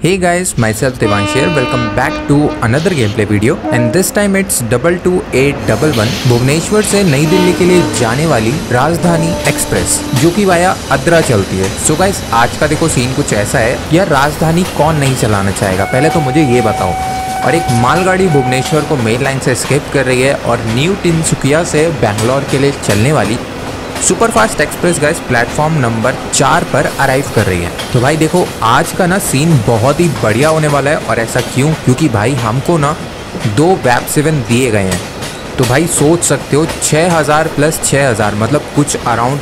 Hey guys, myself Devansh here. Welcome back to another gameplay video and this time it's 22811 Bhubaneswar से नई दिल्ली के लिए जाने वाली राजधानी एक्सप्रेस जो कि वाया अद्रा चलती है। सो गाइस आज का देखो सीन कुछ ऐसा है, यार राजधानी कौन नहीं चलाना चाहेगा, पहले तो मुझे ये बताओ। और एक मालगाड़ी भुवनेश्वर को मेन लाइन से स्किप कर रही है और न्यू तिनसुकिया से बैंगलोर के लिए चलने वाली superfast express guys platform number 4 पर अराइव कर रही है। तो भाई देखो आज का ना सीन बहुत ही बढ़िया होने वाला है। और ऐसा क्यों? क्योंकि भाई हमको ना 2 वैप 7 दिए गए हैं। तो भाई सोच सकते हो 6000 प्लस 6000 मतलब कुछ अराउंड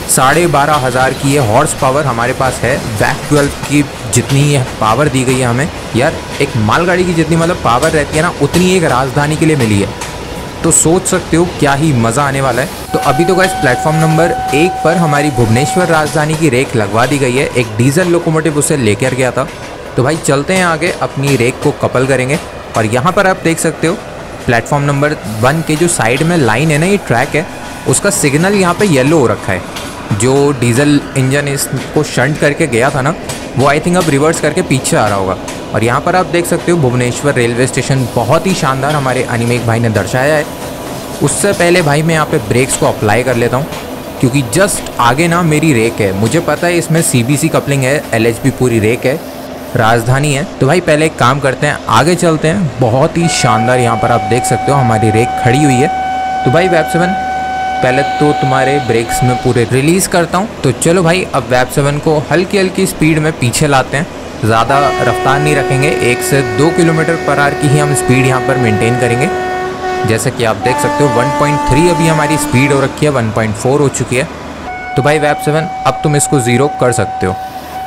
12500 की ये हॉर्स पावर हमारे पास है। वैप 12 की जितनी ये पावर दी गई है हमें, यार एक मालगाड़ी की जितनी मतलब पावर रहती है ना उतनी एक राजधानी के लिए मिली है। तो सोच सकते हो क्या ही मज़ा आने वाला है। तो अभी तो गाइस प्लेटफॉर्म नंबर 1 पर हमारी भुवनेश्वर राजधानी की रेक लगवा दी गई है। एक डीजल लोकोमोटिव उसे लेकर गया था। तो भाई चलते हैं आगे, अपनी रेक को कपल करेंगे। और यहाँ पर आप देख सकते हो प्लेटफॉर्म नंबर 1 के जो साइड में लाइन है ना, ये ट्रैक है, उसका सिग्नल यहाँ पे येलो हो रखा है। जो डीजल इंजन इसको शंट करके गया था ना, वो आई थिंक अब रिवर्स करके पीछे आ रहा होगा। और यहाँ पर आप देख सकते हो भुवनेश्वर रेलवे स्टेशन बहुत ही शानदार हमारे अनिमेक भाई ने दर्शाया है। उससे पहले भाई मैं यहाँ पे ब्रेक्स को अप्लाई कर लेता हूँ क्योंकि जस्ट आगे ना मेरी रेक है। मुझे पता है इसमें CBC कपलिंग है, LHB पूरी रेक है, राजधानी है। तो भाई पहले एक काम करते हैं, आगे चलते हैं। बहुत ही शानदार यहाँ पर आप देख सकते हो हमारी रेक खड़ी हुई है। तो भाई वैप 7 पहले तो तुम्हारे ब्रेक्स में पूरे रिलीज़ करता हूँ। तो चलो भाई अब वैप 7 को हल्की हल्की स्पीड में पीछे लाते हैं। ज़्यादा रफ्तार नहीं रखेंगे, 1 से 2 किलोमीटर पर आवर की ही हम स्पीड यहाँ पर मेंटेन करेंगे। जैसे कि आप देख सकते हो 1.3 अभी हमारी स्पीड हो रखी है, 1.4 हो चुकी है। तो भाई वैप 7 अब तुम इसको 0 कर सकते हो।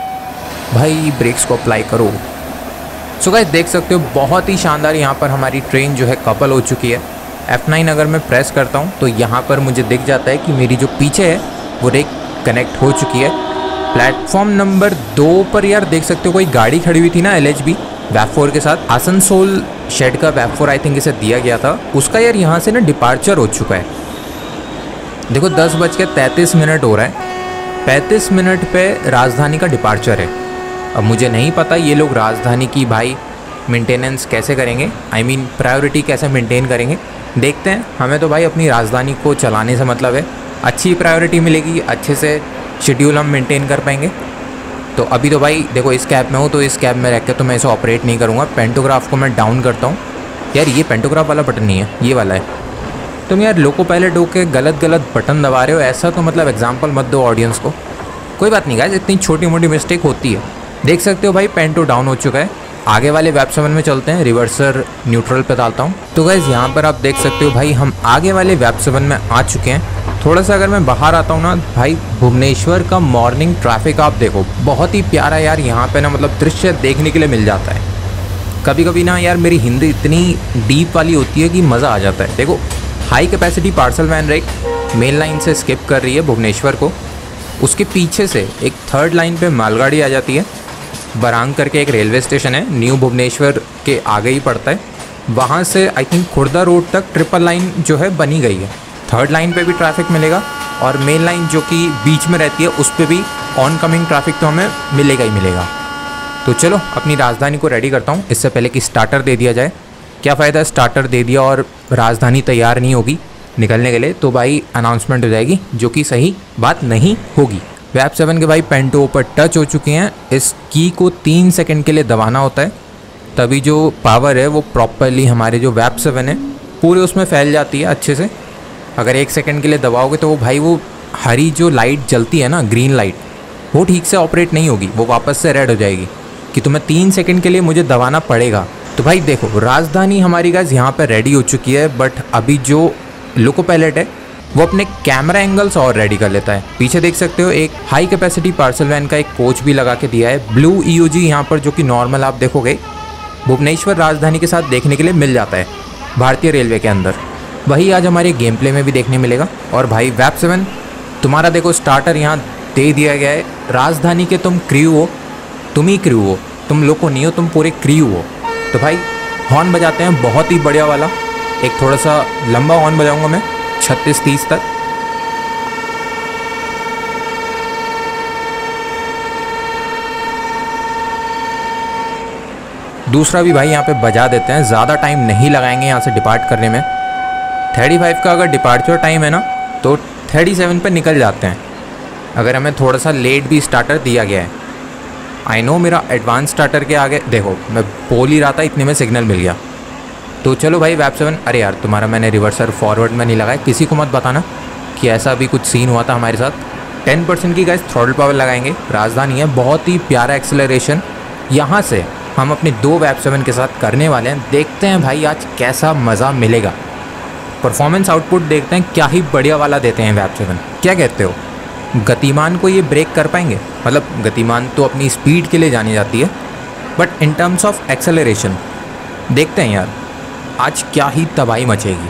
भाई ब्रेक्स को अप्लाई करो। सो गाइस देख सकते हो बहुत ही शानदार यहाँ पर हमारी ट्रेन जो है कपल हो चुकी है। F9 अगर मैं प्रेस करता हूँ तो यहाँ पर मुझे दिख जाता है कि मेरी जो पीछे है वो रेक कनेक्ट हो चुकी है। प्लेटफॉर्म नंबर 2 पर यार देख सकते हो कोई गाड़ी खड़ी हुई थी ना, LHB वैप 4 के साथ। आसनसोल शेड का वैप 4 आई थिंक इसे दिया गया था, उसका यार यहाँ से ना डिपार्चर हो चुका है। देखो 10:33 हो रहा है, 35 मिनट पे राजधानी का डिपार्चर है। अब मुझे नहीं पता ये लोग राजधानी की भाई मेंटेनेंस कैसे करेंगे, आई मीन प्रायोरिटी कैसे मेंटेन करेंगे। देखते हैं। हमें तो भाई अपनी राजधानी को चलाने से मतलब है, अच्छी प्रायोरिटी मिलेगी, अच्छे से शेड्यूल हम मेंटेन कर पाएंगे। तो अभी तो भाई देखो इस कैब में हूँ, तो इस कैब में रख के तो मैं इसे ऑपरेट नहीं करूँगा। पेंटोग्राफ को मैं डाउन करता हूँ। यार ये पेंटोग्राफ वाला बटन नहीं है, ये वाला है। तुम यार लोको पायलट होके गलत बटन दबा रहे हो, ऐसा तो मतलब एग्जाम्पल मत दो ऑडियंस को। कोई बात नहीं गाइस, इतनी छोटी मोटी मिस्टेक होती है। देख सकते हो भाई पेंटो डाउन हो चुका है। आगे वाले वैप 7 में चलते हैं, रिवर्सर न्यूट्रल पे डालता हूँ। तो गाइस यहाँ पर आप देख सकते हो भाई हम आगे वाले वैप 7 में आ चुके हैं। थोड़ा सा अगर मैं बाहर आता हूँ ना भाई, भुवनेश्वर का मॉर्निंग ट्रैफिक आप देखो, बहुत ही प्यारा यार यहाँ पे ना मतलब दृश्य देखने के लिए मिल जाता है। कभी कभी ना यार मेरी हिंदी इतनी डीप वाली होती है कि मज़ा आ जाता है। देखो high capacity parcel van rake main line से स्किप कर रही है भुवनेश्वर को। उसके पीछे से एक 3rd लाइन पे मालगाड़ी आ जाती है। बरांग करके एक रेलवे स्टेशन है, न्यू भुवनेश्वर के आगे ही पड़ता है। वहाँ से आई थिंक खुर्दा रोड तक ट्रिपल लाइन जो है बनी गई है। 3rd लाइन पे भी ट्रैफिक मिलेगा और मेन लाइन जो कि बीच में रहती है उस पर भी ऑन कमिंग ट्रैफिक तो हमें मिलेगा ही मिलेगा। तो चलो अपनी राजधानी को रेडी करता हूँ, इससे पहले कि स्टार्टर दे दिया जाए। क्या फ़ायदा स्टार्टर दे दिया और राजधानी तैयार नहीं होगी निकलने के लिए, तो भाई अनाउंसमेंट हो जाएगी, जो कि सही बात नहीं होगी। वैप 7 के भाई पेंटो ऊपर टच हो चुके हैं। इस की को 3 सेकंड के लिए दबाना होता है, तभी जो पावर है वो प्रॉपरली हमारे जो वैप 7 है पूरे उसमें फैल जाती है अच्छे से। अगर 1 सेकंड के लिए दबाओगे तो वो भाई वो हरी जो लाइट जलती है ना, ग्रीन लाइट, वो ठीक से ऑपरेट नहीं होगी, वो वापस से रेड हो जाएगी कि तुम्हें 3 सेकंड के लिए मुझे दबाना पड़ेगा। तो भाई देखो राजधानी हमारी गाइस यहाँ पर रेडी हो चुकी है। बट अभी जो लोको पायलट है वो अपने कैमरा एंगल्स और रेडी कर लेता है। पीछे देख सकते हो एक हाई कैपेसिटी पार्सल वैन का एक कोच भी लगा के दिया है, ब्लू EOG यहाँ पर, जो कि नॉर्मल आप देखोगे भुवनेश्वर राजधानी के साथ देखने के लिए मिल जाता है भारतीय रेलवे के अंदर। वही आज हमारे गेम प्ले में भी देखने मिलेगा। और भाई वैप 7 तुम्हारा देखो स्टार्टर यहाँ दे दिया गया है। राजधानी के तुम क्रू हो, तुम ही क्रू हो, तुम लोको नहीं हो, तुम पूरे क्रू हो। तो भाई हॉर्न बजाते हैं बहुत ही बढ़िया वाला, एक थोड़ा सा लंबा हॉर्न बजाऊंगा मैं 36-30 तक। दूसरा भी भाई यहाँ पे बजा देते हैं, ज़्यादा टाइम नहीं लगाएंगे यहाँ से डिपार्ट करने में। 35 का अगर डिपार्चर टाइम है ना तो 37 पे निकल जाते हैं, अगर हमें थोड़ा सा लेट भी स्टार्टर दिया गया है। आई नो मेरा एडवांस स्टार्टर के आगे देखो मैं बोल ही रहा था, इतने में सिग्नल मिल गया। तो चलो भाई वैप 7, अरे यार तुम्हारा मैंने रिवर्सर फॉरवर्ड में नहीं लगाया, किसी को मत बताना कि ऐसा भी कुछ सीन हुआ था हमारे साथ। 10% की गाइस थ्रॉटल पावर लगाएंगे, राजधानी है, बहुत ही प्यारा एक्सेलरेशन यहाँ से हम अपने 2 वैप 7 के साथ करने वाले हैं। देखते हैं भाई आज कैसा मज़ा मिलेगा, परफॉर्मेंस आउटपुट देखते हैं क्या ही बढ़िया वाला देते हैं वैप 7। क्या कहते हो, गतिमान को ये ब्रेक कर पाएंगे? मतलब गतिमान तो अपनी स्पीड के लिए जानी जाती है, but in terms of acceleration देखते हैं यार आज क्या ही तबाही मचेगी।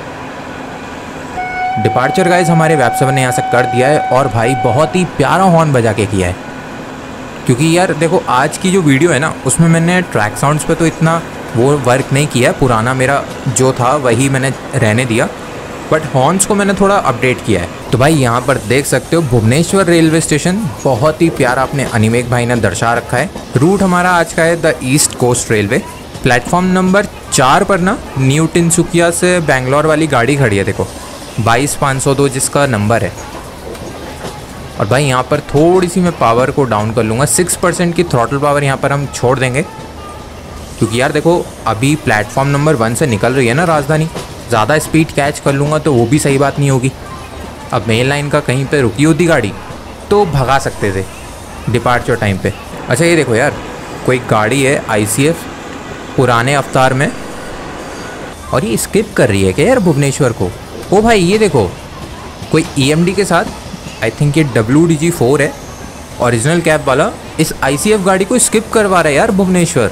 डिपार्चर गाइस हमारे वैप 7 ने यहाँ से कर दिया है, और भाई बहुत ही प्यारा हॉर्न बजा के किया है। क्योंकि यार देखो आज की जो वीडियो है ना उसमें मैंने ट्रैक साउंड्स पे तो इतना वो वर्क नहीं किया, पुराना मेरा जो था वही मैंने रहने दिया, बट हॉर्न्स को मैंने थोड़ा अपडेट किया है। तो भाई यहाँ पर देख सकते हो भुवनेश्वर रेलवे स्टेशन बहुत ही प्यारा अपने अनिमेक भाई ने दर्शा रखा है। रूट हमारा आज का है the East Coast Railway. Platform number 4 पर ना न्यू टिनसुकिया से बेंगलोर वाली गाड़ी खड़ी है, देखो 22502 जिसका नंबर है। और भाई यहाँ पर थोड़ी सी मैं पावर को डाउन कर लूँगा, 6% की थ्रॉटल पावर यहाँ पर हम छोड़ देंगे, क्योंकि यार देखो अभी प्लेटफॉर्म नंबर 1 से निकल रही है ना राजधानी, ज़्यादा स्पीड कैच कर लूँगा तो वो भी सही बात नहीं होगी। अब मेन लाइन का कहीं पे रुकी होती गाड़ी तो भगा सकते थे डिपार्चर टाइम पे। अच्छा ये देखो यार कोई गाड़ी है ICF पुराने अवतार में, और ये स्किप कर रही है क्या यार भुवनेश्वर को? ओ भाई ये देखो कोई EMD के साथ, आई थिंक ये WDG4 है ओरिजिनल कैब वाला, इस ICF गाड़ी को स्किप करवा रहा है यार भुवनेश्वर।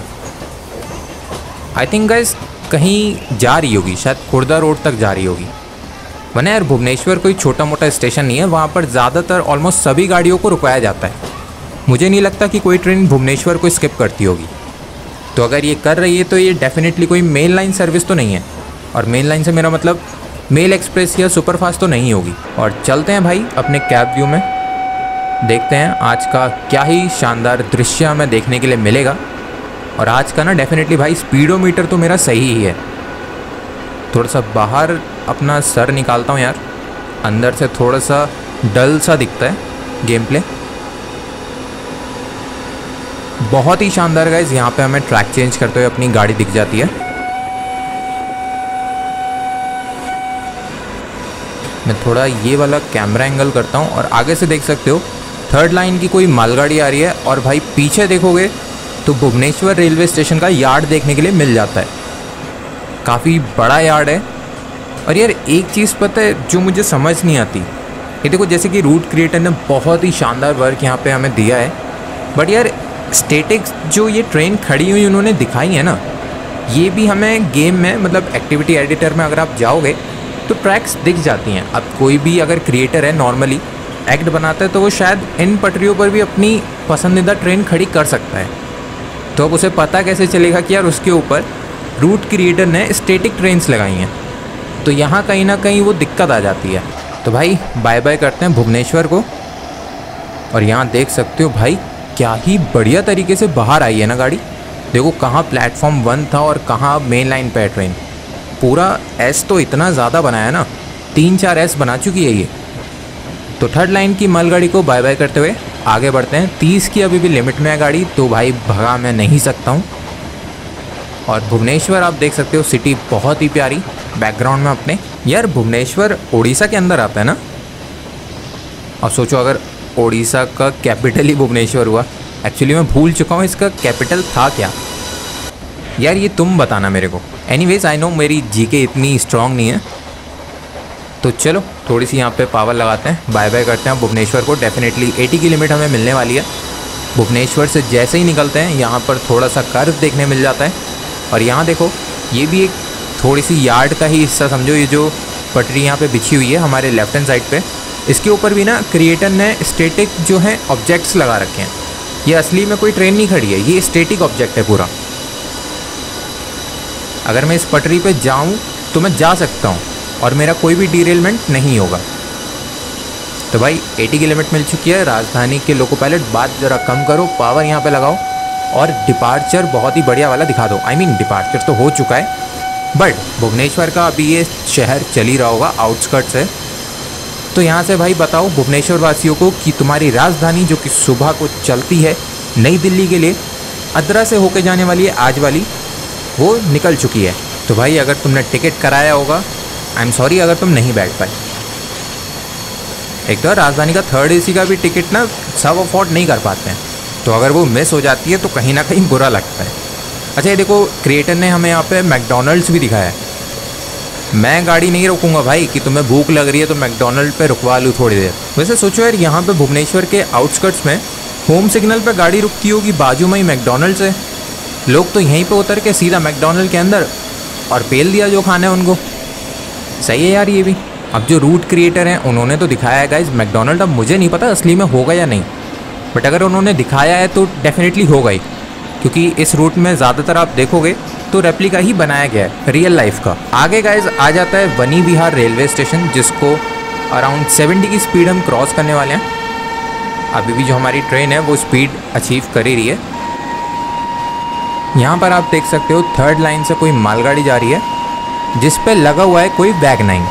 आई थिंक गाइस कहीं जा रही होगी, शायद खुर्दा रोड तक जा रही होगी, वरना यार भुवनेश्वर कोई छोटा मोटा स्टेशन नहीं है, वहाँ पर ज़्यादातर ऑलमोस्ट सभी गाड़ियों को रुकाया जाता है। मुझे नहीं लगता कि कोई ट्रेन भुवनेश्वर को स्किप करती होगी। तो अगर ये कर रही है तो ये डेफिनेटली कोई मेन लाइन सर्विस तो नहीं है, और मेन लाइन से मेरा मतलब मेल एक्सप्रेस या सुपरफास्ट तो नहीं होगी। और चलते हैं भाई अपने कैब व्यू में, देखते हैं आज का क्या ही शानदार दृश्य हमें देखने के लिए मिलेगा। और आज का ना डेफिनेटली भाई स्पीडोमीटर तो मेरा सही ही है। थोड़ा सा बाहर अपना सर निकालता हूँ यार, अंदर से थोड़ा सा डल सा दिखता है गेम प्ले। बहुत ही शानदार गाइस, यहाँ पे हमें ट्रैक चेंज करते हुए अपनी गाड़ी दिख जाती है। मैं थोड़ा ये वाला कैमरा एंगल करता हूँ और आगे से देख सकते हो 3rd लाइन की कोई मालगाड़ी आ रही है, और भाई पीछे देखोगे तो भुवनेश्वर रेलवे स्टेशन का यार्ड देखने के लिए मिल जाता है। काफ़ी बड़ा यार्ड है। और यार एक चीज़ पता है जो मुझे समझ नहीं आती, ये देखो जैसे कि रूट क्रिएटर ने बहुत ही शानदार वर्क यहाँ पे हमें दिया है, बट यार स्टैटिक्स जो ये ट्रेन खड़ी हुई उन्होंने दिखाई है ना, ये भी हमें गेम में मतलब एक्टिविटी एडिटर में अगर आप जाओगे तो ट्रैक्स दिख जाती हैं। अब कोई भी अगर क्रिएटर है नॉर्मली एक्ट बनाता है तो वो शायद इन पटरियों पर भी अपनी पसंदीदा ट्रेन खड़ी कर सकता है, तो अब उसे पता कैसे चलेगा कि यार उसके ऊपर रूट क्रिएटर ने स्टैटिक ट्रेन्स लगाई हैं। तो यहाँ कहीं ना कहीं वो दिक्कत आ जाती है। तो भाई बाय बाय करते हैं भुवनेश्वर को। और यहाँ देख सकते हो भाई क्या ही बढ़िया तरीके से बाहर आई है ना गाड़ी, देखो कहाँ प्लेटफॉर्म 1 था और कहाँ मेन लाइन पे ट्रेन। पूरा S तो इतना ज़्यादा बनाया ना, 3-4 S बना चुकी है ये। तो 3rd लाइन की मालगाड़ी को बाय बाय करते हुए आगे बढ़ते हैं। 30 की अभी भी लिमिट में है गाड़ी, तो भाई भगा मैं नहीं सकता हूँ। और भुवनेश्वर आप देख सकते हो, सिटी बहुत ही प्यारी बैकग्राउंड में अपने। यार भुवनेश्वर उड़ीसा के अंदर आता है ना, और सोचो अगर उड़ीसा का कैपिटल ही भुवनेश्वर हुआ। एक्चुअली मैं भूल चुका हूँ इसका कैपिटल था क्या, यार ये तुम बताना मेरे को। एनीवेज आई नो मेरी जीके इतनी स्ट्रांग नहीं है, तो चलो थोड़ी सी यहाँ पे पावर लगाते हैं, बाय बाय करते हैं भुवनेश्वर को। डेफिनेटली 80 की लिमिट हमें मिलने वाली है। भुवनेश्वर से जैसे ही निकलते हैं यहाँ पर थोड़ा सा कर्व देखने मिल जाता है। और यहाँ देखो ये भी एक थोड़ी सी यार्ड का ही हिस्सा समझो, ये जो पटरी यहाँ पे बिछी हुई है हमारे लेफ्ट हैंड साइड पे, इसके ऊपर भी ना क्रिएटर ने स्टैटिक जो है ऑब्जेक्ट्स लगा रखे हैं। ये असली में कोई ट्रेन नहीं खड़ी है, ये स्टैटिक ऑब्जेक्ट है पूरा। अगर मैं इस पटरी पे जाऊँ तो मैं जा सकता हूँ और मेरा कोई भी डीरेलमेंट नहीं होगा। तो भाई 80 की लिमिट मिल चुकी है। राजधानी के लोको पायलट बात ज़रा कम करो, पावर यहाँ पे लगाओ। और डिपार्चर बहुत ही बढ़िया वाला दिखा दो। आई मीन डिपार्चर तो हो चुका है, बट भुवनेश्वर का अभी ये शहर चल ही रहा होगा, आउटस्कर्ट्स है। तो यहाँ से भाई बताओ भुवनेश्वर वासियों को कि तुम्हारी राजधानी जो कि सुबह को चलती है नई दिल्ली के लिए, अद्रा से होके जाने वाली है आज वाली, वो निकल चुकी है। तो भाई अगर तुमने टिकट कराया होगा, आई एम सॉरी अगर तुम नहीं बैठ पाए। एक तो राजधानी का 3rd AC का भी टिकट ना सब अफोर्ड नहीं कर पाते हैं, तो अगर वो मिस हो जाती है तो कहीं ना कहीं बुरा लगता है। अच्छा ये देखो क्रिएटर ने हमें यहाँ पे मैकडोनल्ड्स भी दिखाया है। मैं गाड़ी नहीं रोकूंगा भाई कि तुम्हें भूख लग रही है तो मैकडोनल्ड पे रुकवा लूँ थोड़ी देर। वैसे सोचो यार, यहाँ पे भुवनेश्वर के आउटस्कर्ट्स में होम सिग्नल पे गाड़ी रुकती होगी, बाजू में ही मैकडोनल्ड्स है, लोग तो यहीं पे उतर के सीधा मैकडोनल्ड के अंदर और पेल दिया जो खाना है उनको। सही है यार ये भी। अब जो रूट क्रिएटर हैं उन्होंने तो दिखाया है गाइज मैकडोनल्ड, अब मुझे नहीं पता असली में होगा या नहीं, बट अगर उन्होंने दिखाया है तो डेफिनेटली होगा ही, क्योंकि इस रूट में ज़्यादातर आप देखोगे तो रेप्लिका ही बनाया गया है रियल लाइफ का। आगे गाइज आ जाता है वनी विहार रेलवे स्टेशन, जिसको अराउंड 70 की स्पीड हम क्रॉस करने वाले हैं। अभी भी जो हमारी ट्रेन है वो स्पीड अचीव कर ही रही है। यहाँ पर आप देख सकते हो 3rd लाइन से कोई मालगाड़ी जा रही है जिस पे लगा हुआ है कोई वैगनाइन।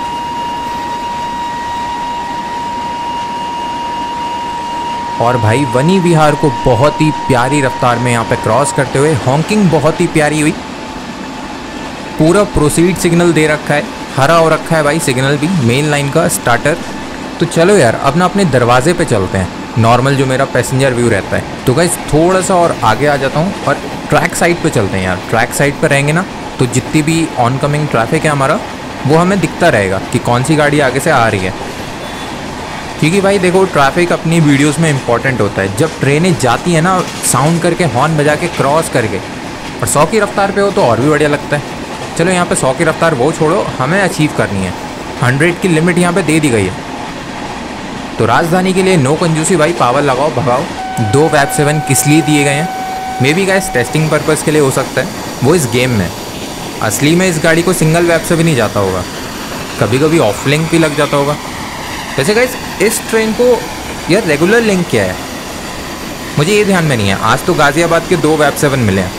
और भाई वनी विहार को बहुत ही प्यारी रफ्तार में यहाँ पे क्रॉस करते हुए हॉकिंग बहुत ही प्यारी हुई। पूरा प्रोसीड सिग्नल दे रखा है, हरा हो रखा है भाई सिग्नल भी, मेन लाइन का स्टार्टर। तो चलो यार अब ना अपने दरवाजे पे चलते हैं, नॉर्मल जो मेरा पैसेंजर व्यू रहता है। तो गाइस थोड़ा सा और आगे आ जाता हूँ और ट्रैक साइड पे चलते हैं यार। ट्रैक साइड पे रहेंगे ना तो जितनी भी ऑन कमिंग ट्रैफिक है हमारा वो हमें दिखता रहेगा कि कौन सी गाड़ी आगे से आ रही है, क्योंकि भाई देखो ट्रैफिक अपनी वीडियोस में इंपॉर्टेंट होता है। जब ट्रेनें जाती हैं ना साउंड करके, हॉर्न बजा के, क्रॉस करके, और 100 की रफ्तार पे हो तो और भी बढ़िया लगता है। चलो यहाँ पे 100 की रफ्तार वो छोड़ो, हमें अचीव करनी है 100 की लिमिट यहाँ पे दे दी गई है। तो राजधानी के लिए नो कंजूसी भाई, पावर लगाओ भगाओ। 2 वैप 7 किस लिए दिए गए हैं? Maybe guys testing purpose के लिए हो सकता है वो इस गेम में। असली में इस गाड़ी को सिंगल वैप से भी नहीं जाता होगा, कभी कभी ऑफ लिंक भी लग जाता होगा। वैसे गाइस इस ट्रेन को यार रेगुलर लिंक क्या है मुझे ये ध्यान में नहीं है। आज तो गाज़ियाबाद के 2 वैप 7 मिले हैं।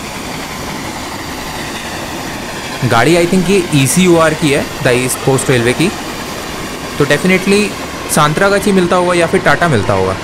गाड़ी आई थिंक ये ECOR की है, द ईस्ट कोस्ट रेलवे की, तो डेफिनेटली सांतरागाछी मिलता होगा या फिर टाटा मिलता होगा।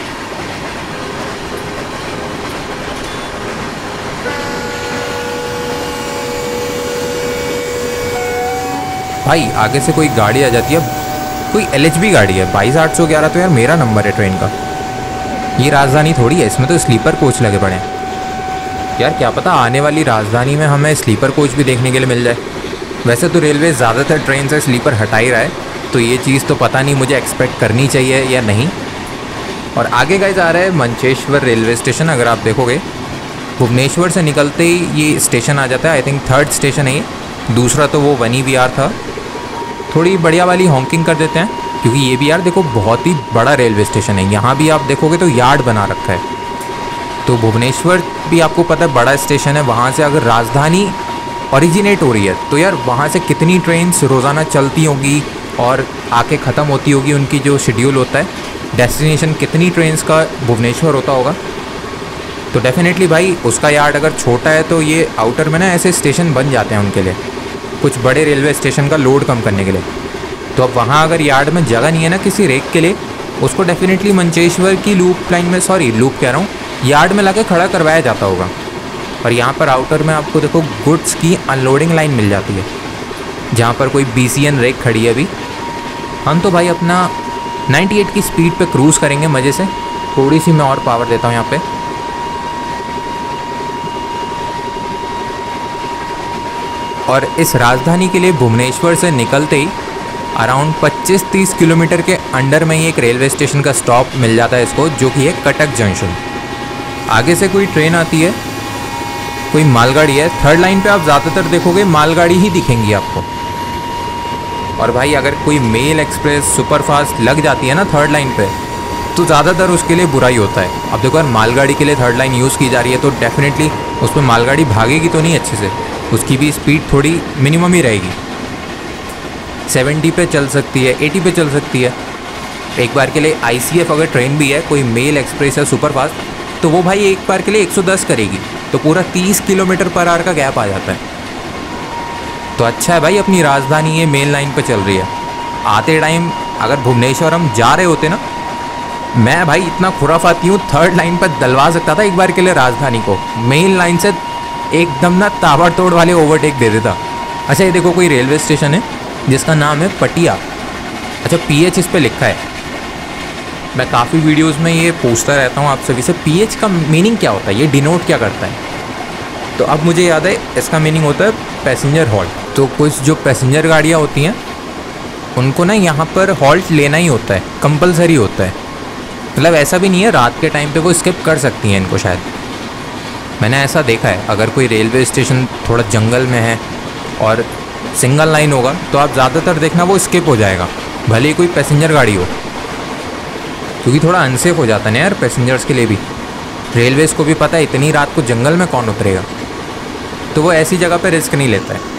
भाई आगे से कोई गाड़ी आ जाती है, कोई LHB गाड़ी है 22811, तो यार मेरा नंबर है ट्रेन का। ये राजधानी थोड़ी है, इसमें तो स्लीपर कोच लगे पड़े हैं। यार क्या पता आने वाली राजधानी में हमें स्लीपर कोच भी देखने के लिए मिल जाए। वैसे तो रेलवे ज़्यादातर ट्रेन से स्लीपर हटा ही रहा है, तो ये चीज़ तो पता नहीं मुझे एक्सपेक्ट करनी चाहिए या नहीं। और आगे गाइस आ रहा है मंचेश्वर रेलवे स्टेशन। अगर आप देखोगे भुवनेश्वर से निकलते ही ये स्टेशन आ जाता है। आई थिंक 3rd स्टेशन है ये, दूसरा तो वो वनी विहार था। थोड़ी बढ़िया वाली हॉकिंग कर देते हैं, क्योंकि ये भी यार देखो बहुत ही बड़ा रेलवे स्टेशन है। यहाँ भी आप देखोगे तो यार्ड बना रखा है। तो भुवनेश्वर भी आपको पता है बड़ा स्टेशन है, वहाँ से अगर राजधानी ओरिजिनेट हो रही है तो यार वहाँ से कितनी ट्रेन्स रोज़ाना चलती होंगी और आके ख़त्म होती होगी, उनकी जो शेड्यूल होता है डेस्टिनेशन, कितनी ट्रेन्स का भुवनेश्वर होता होगा। तो डेफिनेटली भाई उसका यार्ड अगर छोटा है तो ये आउटर में ना ऐसे स्टेशन बन जाते हैं उनके लिए, कुछ बड़े रेलवे स्टेशन का लोड कम करने के लिए। तो अब वहाँ अगर यार्ड में जगह नहीं है ना किसी रेक के लिए, उसको डेफिनेटली मंचेश्वर की लूप लाइन में, सॉरी लूप कह रहा हूँ, यार्ड में लाके खड़ा करवाया जाता होगा। और यहाँ पर आउटर में आपको देखो गुड्स की अनलोडिंग लाइन मिल जाती है, जहाँ पर कोई BCN रेक खड़ी है अभी। हम तो भाई अपना 98 की स्पीड पे क्रूज़ करेंगे मज़े से। थोड़ी सी मैं और पावर देता हूँ यहाँ पे। और इस राजधानी के लिए भुवनेश्वर से निकलते ही अराउंड 25-30 किलोमीटर के अंडर में ही एक रेलवे स्टेशन का स्टॉप मिल जाता है इसको, जो कि है कटक जंक्शन। आगे से कोई ट्रेन आती है, कोई मालगाड़ी है। 3rd लाइन पे आप ज़्यादातर देखोगे मालगाड़ी ही दिखेंगी आपको। और भाई अगर कोई मेल एक्सप्रेस सुपरफास्ट लग जाती है ना 3rd लाइन पे, तो ज़्यादातर उसके लिए बुरा ही होता है। अब देखो यार मालगाड़ी के लिए 3rd लाइन यूज़ की जा रही है, तो डेफिनेटली उस पर मालगाड़ी भागेगी तो नहीं अच्छे से, उसकी भी स्पीड थोड़ी मिनिमम ही रहेगी। 70 पे चल सकती है, 80 पे चल सकती है। एक बार के लिए ICF अगर ट्रेन भी है, कोई मेल एक्सप्रेस या सुपरफास्ट, तो वो भाई एक बार के लिए 110 करेगी, तो पूरा 30 किलोमीटर पर आवर का गैप आ जाता है। तो अच्छा है भाई अपनी राजधानी ये मेन लाइन पर चल रही है। आते टाइम अगर भुवनेश्वर हम जा रहे होते ना, मैं भाई इतना खुराफाती हूँ, थर्ड लाइन पर दलवा सकता था एक बार के लिए राजधानी को, मेन लाइन से एकदम ना ताबड़तोड़ वाले ओवरटेक दे देता। अच्छा ये देखो कोई रेलवे स्टेशन है जिसका नाम है पटिया। अच्छा PH इस पे लिखा है। मैं काफ़ी वीडियोस में ये पूछता रहता हूँ आप सभी से, PH का मीनिंग क्या होता है, ये डिनोट क्या करता है। तो अब मुझे याद है इसका मीनिंग होता है पैसेंजर हॉल्ट। तो कुछ जो पैसेंजर गाड़ियाँ होती हैं उनको ना यहाँ पर हॉल्ट लेना ही होता है, कंपलसरी होता है। मतलब ऐसा भी नहीं है रात के टाइम पे वो स्किप कर सकती हैं इनको, शायद मैंने ऐसा देखा है। अगर कोई रेलवे स्टेशन थोड़ा जंगल में है और सिंगल लाइन होगा तो आप ज़्यादातर देखना वो स्किप हो जाएगा, भले ही कोई पैसेंजर गाड़ी हो, क्योंकि थोड़ा अनसेफ हो जाता है ना यार पैसेंजर्स के लिए भी। रेलवेज़ को भी पता है इतनी रात को जंगल में कौन उतरेगा, तो वो ऐसी जगह पे रिस्क नहीं लेता है।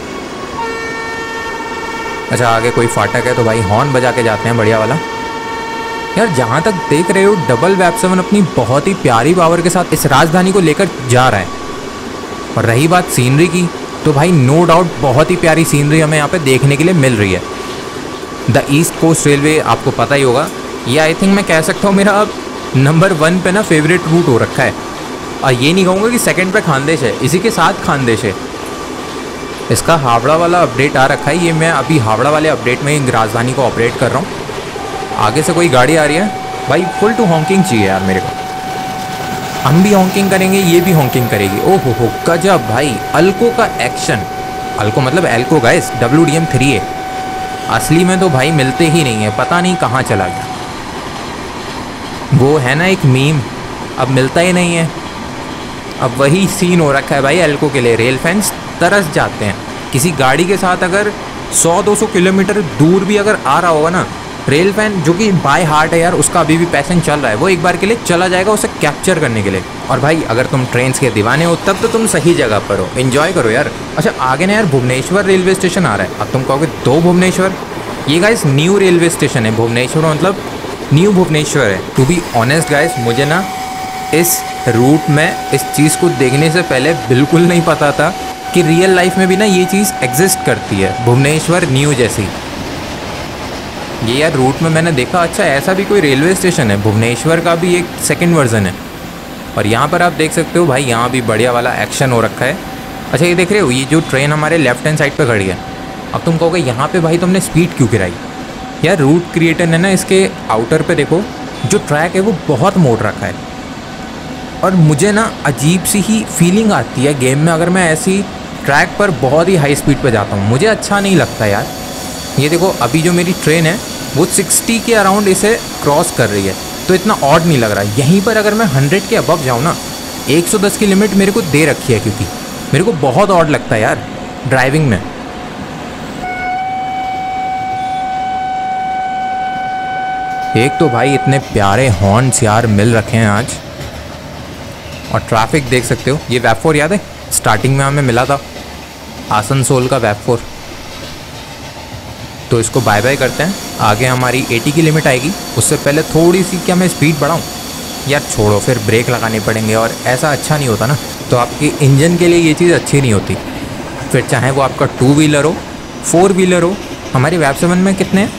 अच्छा आगे कोई फाटक है तो भाई हॉर्न बजा के जाते हैं बढ़िया वाला। यार जहाँ तक देख रहे हो डबल वेब 7 अपनी बहुत ही प्यारी पावर के साथ इस राजधानी को लेकर जा रहा है। और रही बात सीनरी की, तो भाई नो डाउट बहुत ही प्यारी सीनरी हमें यहाँ पे देखने के लिए मिल रही है। द ईस्ट कोस्ट रेलवे आपको पता ही होगा, ये आई थिंक मैं कह सकता हूँ मेरा नंबर 1 पे ना फेवरेट रूट हो रखा है। और ये नहीं कहूँगा कि सेकंड पे खानदेश है, इसी के साथ खानदेश है। इसका हावड़ा वाला अपडेट आ रखा है, ये मैं अभी हावड़ा वाले अपडेट में राजधानी को ऑपरेट कर रहा हूँ। आगे से कोई गाड़ी आ रही है भाई, फुल टू हॉन्किंग चाहिए यार मेरे को। हम भी हॉन्किंग करेंगे, ये भी हॉन्किंग करेगी। ओहो हो गजब भाई, अल्को का एक्शन। अल्को मतलब एल्को गाइस, WDM 3A। असली में तो भाई मिलते ही नहीं है, पता नहीं कहाँ चला गया। वो है ना एक मीम, अब मिलता ही नहीं है। अब वही सीन हो रखा है भाई एल्को के लिए। रेल फैंस तरस जाते हैं। किसी गाड़ी के साथ अगर 100-200 किलोमीटर दूर भी अगर आ रहा होगा ना, रेल फैन जो कि बाय हार्ट है यार, उसका अभी भी पैसन चल रहा है, वो एक बार के लिए चला जाएगा उसे कैप्चर करने के लिए। और भाई अगर तुम ट्रेन के दीवाने हो तब तो तुम सही जगह पर हो, एंजॉय करो यार। अच्छा आगे ना यार भुवनेश्वर रेलवे स्टेशन आ रहा है। अब तुम कहोगे 2 भुवनेश्वर, ये गाइस न्यू रेलवे स्टेशन है। भुवनेश्वर मतलब न्यू भुवनेश्वर है। टू बी ऑनेस्ट गाइस, मुझे ना इस रूट में इस चीज़ को देखने से पहले बिल्कुल नहीं पता था कि रियल लाइफ में भी ना ये चीज़ एग्जिस्ट करती है, भुवनेश्वर न्यू जैसी। ये यार रूट में मैंने देखा, अच्छा ऐसा भी कोई रेलवे स्टेशन है, भुवनेश्वर का भी एक सेकंड वर्जन है। और यहाँ पर आप देख सकते हो भाई, यहाँ भी बढ़िया वाला एक्शन हो रखा है। अच्छा ये देख रहे हो, ये जो ट्रेन हमारे लेफ्ट हैंड साइड पे खड़ी है। अब तुम कहोगे यहाँ पे भाई तुमने स्पीड क्यों गिराई। यार रूट क्रिएटर ने ना इसके आउटर पे देखो जो ट्रैक है वो बहुत मोड़ रखा है, और मुझे ना अजीब सी ही फीलिंग आती है गेम में अगर मैं ऐसी ट्रैक पर बहुत ही हाई स्पीड पे जाता हूँ, मुझे अच्छा नहीं लगता यार। ये देखो अभी जो मेरी ट्रेन है वो 60 के अराउंड इसे क्रॉस कर रही है, तो इतना ऑड नहीं लग रहा। यहीं पर अगर मैं 100 के अबव जाऊँ ना, 110 की लिमिट मेरे को दे रखी है, क्योंकि मेरे को बहुत ऑड लगता है यार ड्राइविंग में। एक तो भाई इतने प्यारे हॉर्न्स यार मिल रखे हैं आज, और ट्रैफिक देख सकते हो। ये वेब 4 याद है स्टार्टिंग में हमें मिला था, आसनसोल का वेब 4। तो इसको बाय बाय करते हैं। आगे हमारी 80 की लिमिट आएगी, उससे पहले थोड़ी सी क्या मैं स्पीड बढ़ाऊँ यार, छोड़ो फिर ब्रेक लगाने पड़ेंगे और ऐसा अच्छा नहीं होता ना। तो आपके इंजन के लिए ये चीज़ अच्छी नहीं होती, फिर चाहे वो आपका 2 व्हीलर हो 4 व्हीलर हो। हमारे वेब 7 में कितने हैं,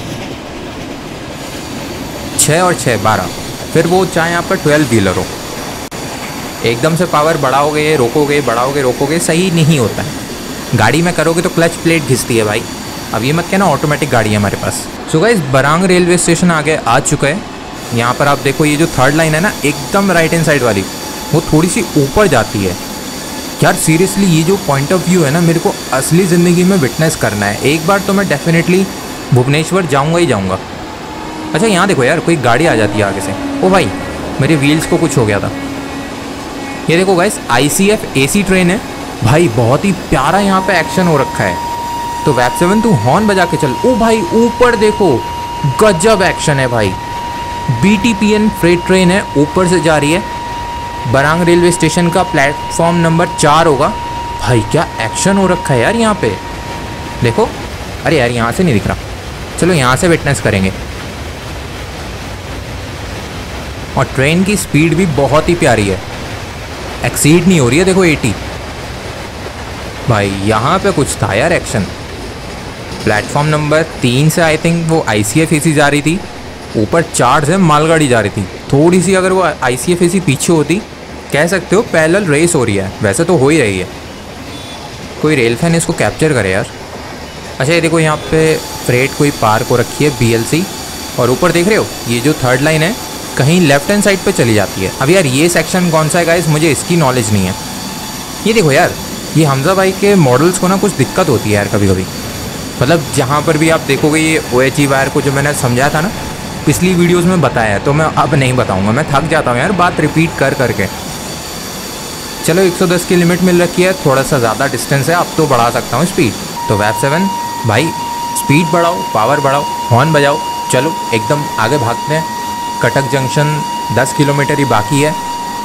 6 और 6 12, फिर वो चाहे आपका 12 व्हीलर हो। एकदम से पावर बढ़ाओगे रोकोगे, बढ़ाओगे रोकोगे, सही नहीं होता है। गाड़ी में करोगे तो क्लच प्लेट घिसती है भाई। अब ये मत कहना ऑटोमेटिक गाड़ी है हमारे पास। So guys Barang railway station आगे आ चुका है। यहाँ पर आप देखो ये जो थर्ड लाइन है ना एकदम राइट हैंड साइड वाली, वो थोड़ी सी ऊपर जाती है। यार सीरियसली ये जो पॉइंट ऑफ व्यू है ना, मेरे को असली ज़िंदगी में विटनेस करना है। एक बार तो मैं डेफिनेटली भुवनेश्वर जाऊँगा ही जाऊँगा। अच्छा यहाँ देखो यार कोई गाड़ी आ जाती है आगे से। ओ भाई मेरे व्हील्स को कुछ हो गया था। ये देखो गाइस ICF AC ट्रेन है भाई, बहुत ही प्यारा यहाँ पे एक्शन हो रखा है। तो वेब 7 तू हॉर्न बजा के चल। ओ भाई ऊपर देखो गजब एक्शन है भाई। BTPN फ्रेट ट्रेन है, ऊपर से जा रही है। बरांग रेलवे स्टेशन का प्लेटफॉर्म नंबर 4 होगा। भाई क्या एक्शन हो रखा है यार यहाँ पे देखो। अरे यार यहाँ से नहीं दिख रहा, चलो यहाँ से विटनेस करेंगे। और ट्रेन की स्पीड भी बहुत ही प्यारी है, एक्सीड नहीं हो रही है। देखो 80। भाई यहाँ पे कुछ था यार एक्शन। प्लेटफॉर्म नंबर 3 से आई थिंक वो ICF AC जा रही थी, ऊपर 4 से मालगाड़ी जा रही थी। थोड़ी सी अगर वो ICF AC पीछे होती, कह सकते हो पैरेलल रेस हो रही है, वैसे तो हो ही रही है। कोई रेल फैन इसको कैप्चर करे यार। अच्छा ये देखो यहाँ पे फ्रेट कोई पार्क हो रखी है BLC, और ऊपर देख रहे हो ये जो थर्ड लाइन है कहीं लेफ्ट हैंड साइड पे चली जाती है। अब यार ये सेक्शन कौन सा है गाइस, मुझे इसकी नॉलेज नहीं है। ये देखो यार, ये हमजा भाई के मॉडल्स को ना कुछ दिक्कत होती है यार कभी कभी। मतलब जहाँ पर भी आप देखोगे ये OHE वायर को जो मैंने समझाया था ना पिछली वीडियोज़ में बताया है, तो मैं अब नहीं बताऊँगा, मैं थक जाता हूँ यार बात रिपीट कर करके। चलो 110 की लिमिट मिल रखी है, थोड़ा सा ज़्यादा डिस्टेंस है, अब तो बढ़ा सकता हूँ स्पीड। तो VAP 7 भाई स्पीड बढ़ाओ, पावर बढ़ाओ, हॉर्न बजाओ, चलो एकदम आगे भागते हैं। कटक जंक्शन 10 किलोमीटर ही बाकी है।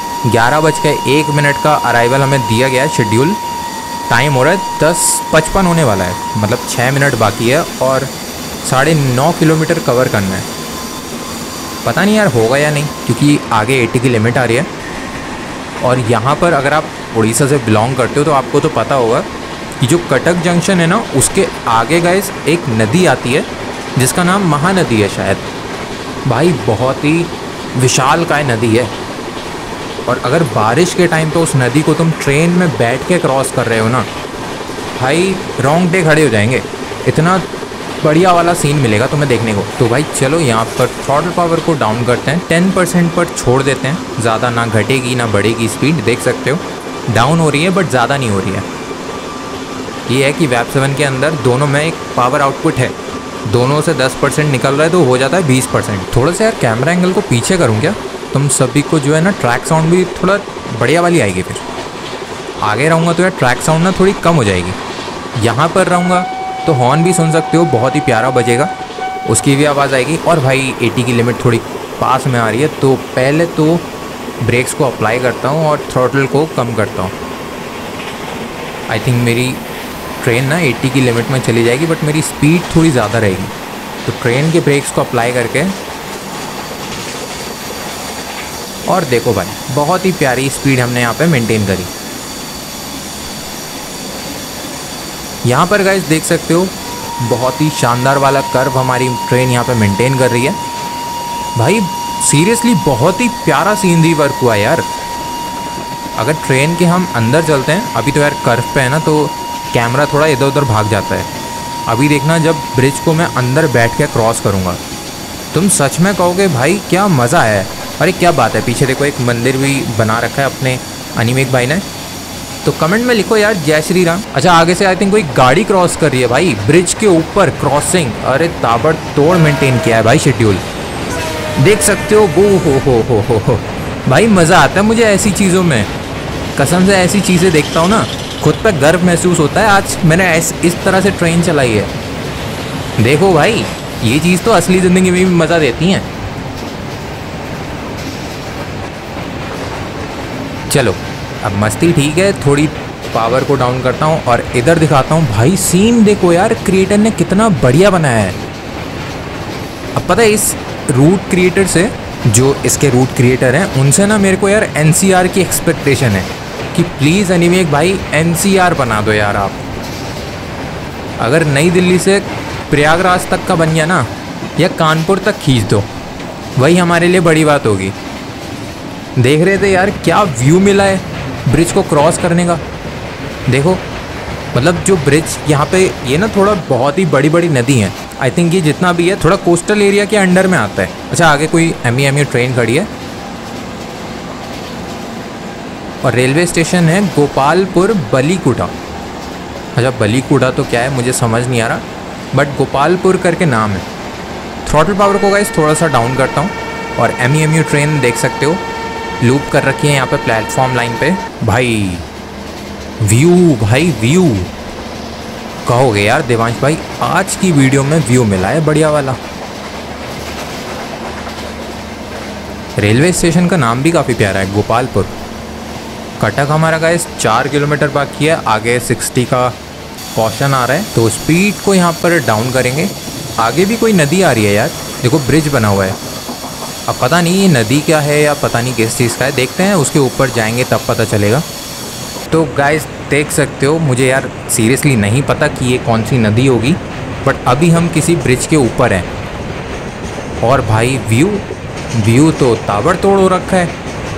11:01 का अराइवल हमें दिया गया है शेड्यूल। टाइम हो रहा है 10:55 होने वाला है, मतलब 6 मिनट बाकी है और 9.5 किलोमीटर कवर करना है। पता नहीं यार होगा या नहीं, क्योंकि आगे 80 की लिमिट आ रही है। और यहाँ पर अगर आप उड़ीसा से बिलोंग करते हो तो आपको तो पता होगा कि जो कटक जंक्शन है ना उसके आगे गाइस एक नदी आती है जिसका नाम महानदी है शायद। भाई बहुत ही विशालकाय नदी है, और अगर बारिश के टाइम पे उस नदी को तुम ट्रेन में बैठ के क्रॉस कर रहे हो ना, भाई रोंगटे खड़े हो जाएंगे। इतना बढ़िया वाला सीन मिलेगा तुम्हें देखने को। तो भाई चलो यहाँ पर थ्रॉटल पावर को डाउन करते हैं, 10% पर छोड़ देते हैं। ज़्यादा ना घटेगी ना बढ़ेगी स्पीड, देख सकते हो डाउन हो रही है बट ज़्यादा नहीं हो रही है। ये है कि VAP 7 के अंदर दोनों में एक पावर आउटपुट है, दोनों से 10% निकल रहा है तो हो जाता है 20%। थोड़ा सा यार कैमरा एंगल को पीछे करूँ क्या, तुम सभी को जो है ना ट्रैक साउंड भी थोड़ा बढ़िया वाली आएगी। फिर आगे रहूँगा तो यार ट्रैक साउंड ना थोड़ी कम हो जाएगी। यहाँ पर रहूँगा तो हॉर्न भी सुन सकते हो, बहुत ही प्यारा बजेगा, उसकी भी आवाज़ आएगी। और भाई 80 की लिमिट थोड़ी पास में आ रही है, तो पहले तो ब्रेक्स को अप्लाई करता हूँ और थ्रॉटल को कम करता हूँ। आई थिंक मेरी ट्रेन ना 80 की लिमिट में चली जाएगी, बट मेरी स्पीड थोड़ी ज़्यादा रहेगी। तो ट्रेन के ब्रेक्स को अप्लाई करके, और देखो भाई बहुत ही प्यारी स्पीड हमने यहाँ पे मेंटेन करी। यहाँ पर गाइस देख सकते हो बहुत ही शानदार वाला कर्व हमारी ट्रेन यहाँ पे मेंटेन कर रही है। भाई सीरियसली बहुत ही प्यारा सीनरी वर्क हुआ यार। अगर ट्रेन के हम अंदर चलते हैं, अभी तो यार कर्व पे है ना तो कैमरा थोड़ा इधर उधर भाग जाता है। अभी देखना जब ब्रिज को मैं अंदर बैठ के क्रॉस करूँगा, तुम सच में कहोगे भाई क्या मज़ा है। अरे क्या बात है, पीछे देखो एक मंदिर भी बना रखा है अपने अनिमेक भाई ने। तो कमेंट में लिखो यार जय श्री राम। अच्छा आगे से आई थिंक कोई गाड़ी क्रॉस कर रही है भाई, ब्रिज के ऊपर क्रॉसिंग। अरे ताबड़तोड़ मेंटेन किया है भाई शेड्यूल, देख सकते हो। वो हो भाई मज़ा आता है मुझे ऐसी चीज़ों में, कसम से ऐसी चीज़ें देखता हूँ ना खुद पे गर्व महसूस होता है। आज मैंने इस तरह से ट्रेन चलाई है। देखो भाई ये चीज़ तो असली ज़िंदगी में भी मज़ा देती हैं। चलो अब मस्ती ठीक है, थोड़ी पावर को डाउन करता हूँ और इधर दिखाता हूँ। भाई सीन देखो यार, क्रिएटर ने कितना बढ़िया बनाया है। अब पता है इस रूट क्रिएटर से, जो इसके रूट क्रिएटर हैं उनसे ना मेरे को यार NCR की एक्सपेक्टेशन है कि प्लीज़ अनिमेक भाई NCR बना दो यार आप। अगर नई दिल्ली से प्रयागराज तक का बन गया ना, या कानपुर तक खींच दो, वही हमारे लिए बड़ी बात होगी। देख रहे थे यार क्या व्यू मिला है ब्रिज को क्रॉस करने का। देखो मतलब जो ब्रिज यहाँ पे ये ना थोड़ा बहुत ही बड़ी बड़ी नदी हैं। आई थिंक ये जितना भी है थोड़ा कोस्टल एरिया के अंडर में आता है। अच्छा आगे कोई एमई ट्रेन खड़ी है और रेलवे स्टेशन है गोपालपुर बलीकुटा। अच्छा बलीकुटा तो क्या है मुझे समझ नहीं आ रहा, बट गोपालपुर करके नाम है। थ्रॉटल पावर को गाइस थोड़ा सा डाउन करता हूँ और एमई ट्रेन देख सकते हो लूप कर रखी है यहाँ पे प्लेटफॉर्म लाइन पे। भाई व्यू कहोगे यार देवांश भाई आज की वीडियो में व्यू मिला है बढ़िया वाला। रेलवे स्टेशन का नाम भी काफ़ी प्यारा है, गोपालपुर। कटक हमारा गाइस 4 किलोमीटर बाकी है, आगे 60 का कॉशन आ रहा है, तो स्पीड को यहाँ पर डाउन करेंगे। आगे भी कोई नदी आ रही है यार, देखो ब्रिज बना हुआ है। अब पता नहीं ये नदी क्या है या पता नहीं किस चीज़ का है, देखते हैं उसके ऊपर जाएंगे तब पता चलेगा। तो गाइस देख सकते हो, मुझे यार सीरियसली नहीं पता कि ये कौन सी नदी होगी, बट अभी हम किसी ब्रिज के ऊपर हैं और भाई व्यू तो ताबड़तोड़ हो रखा है।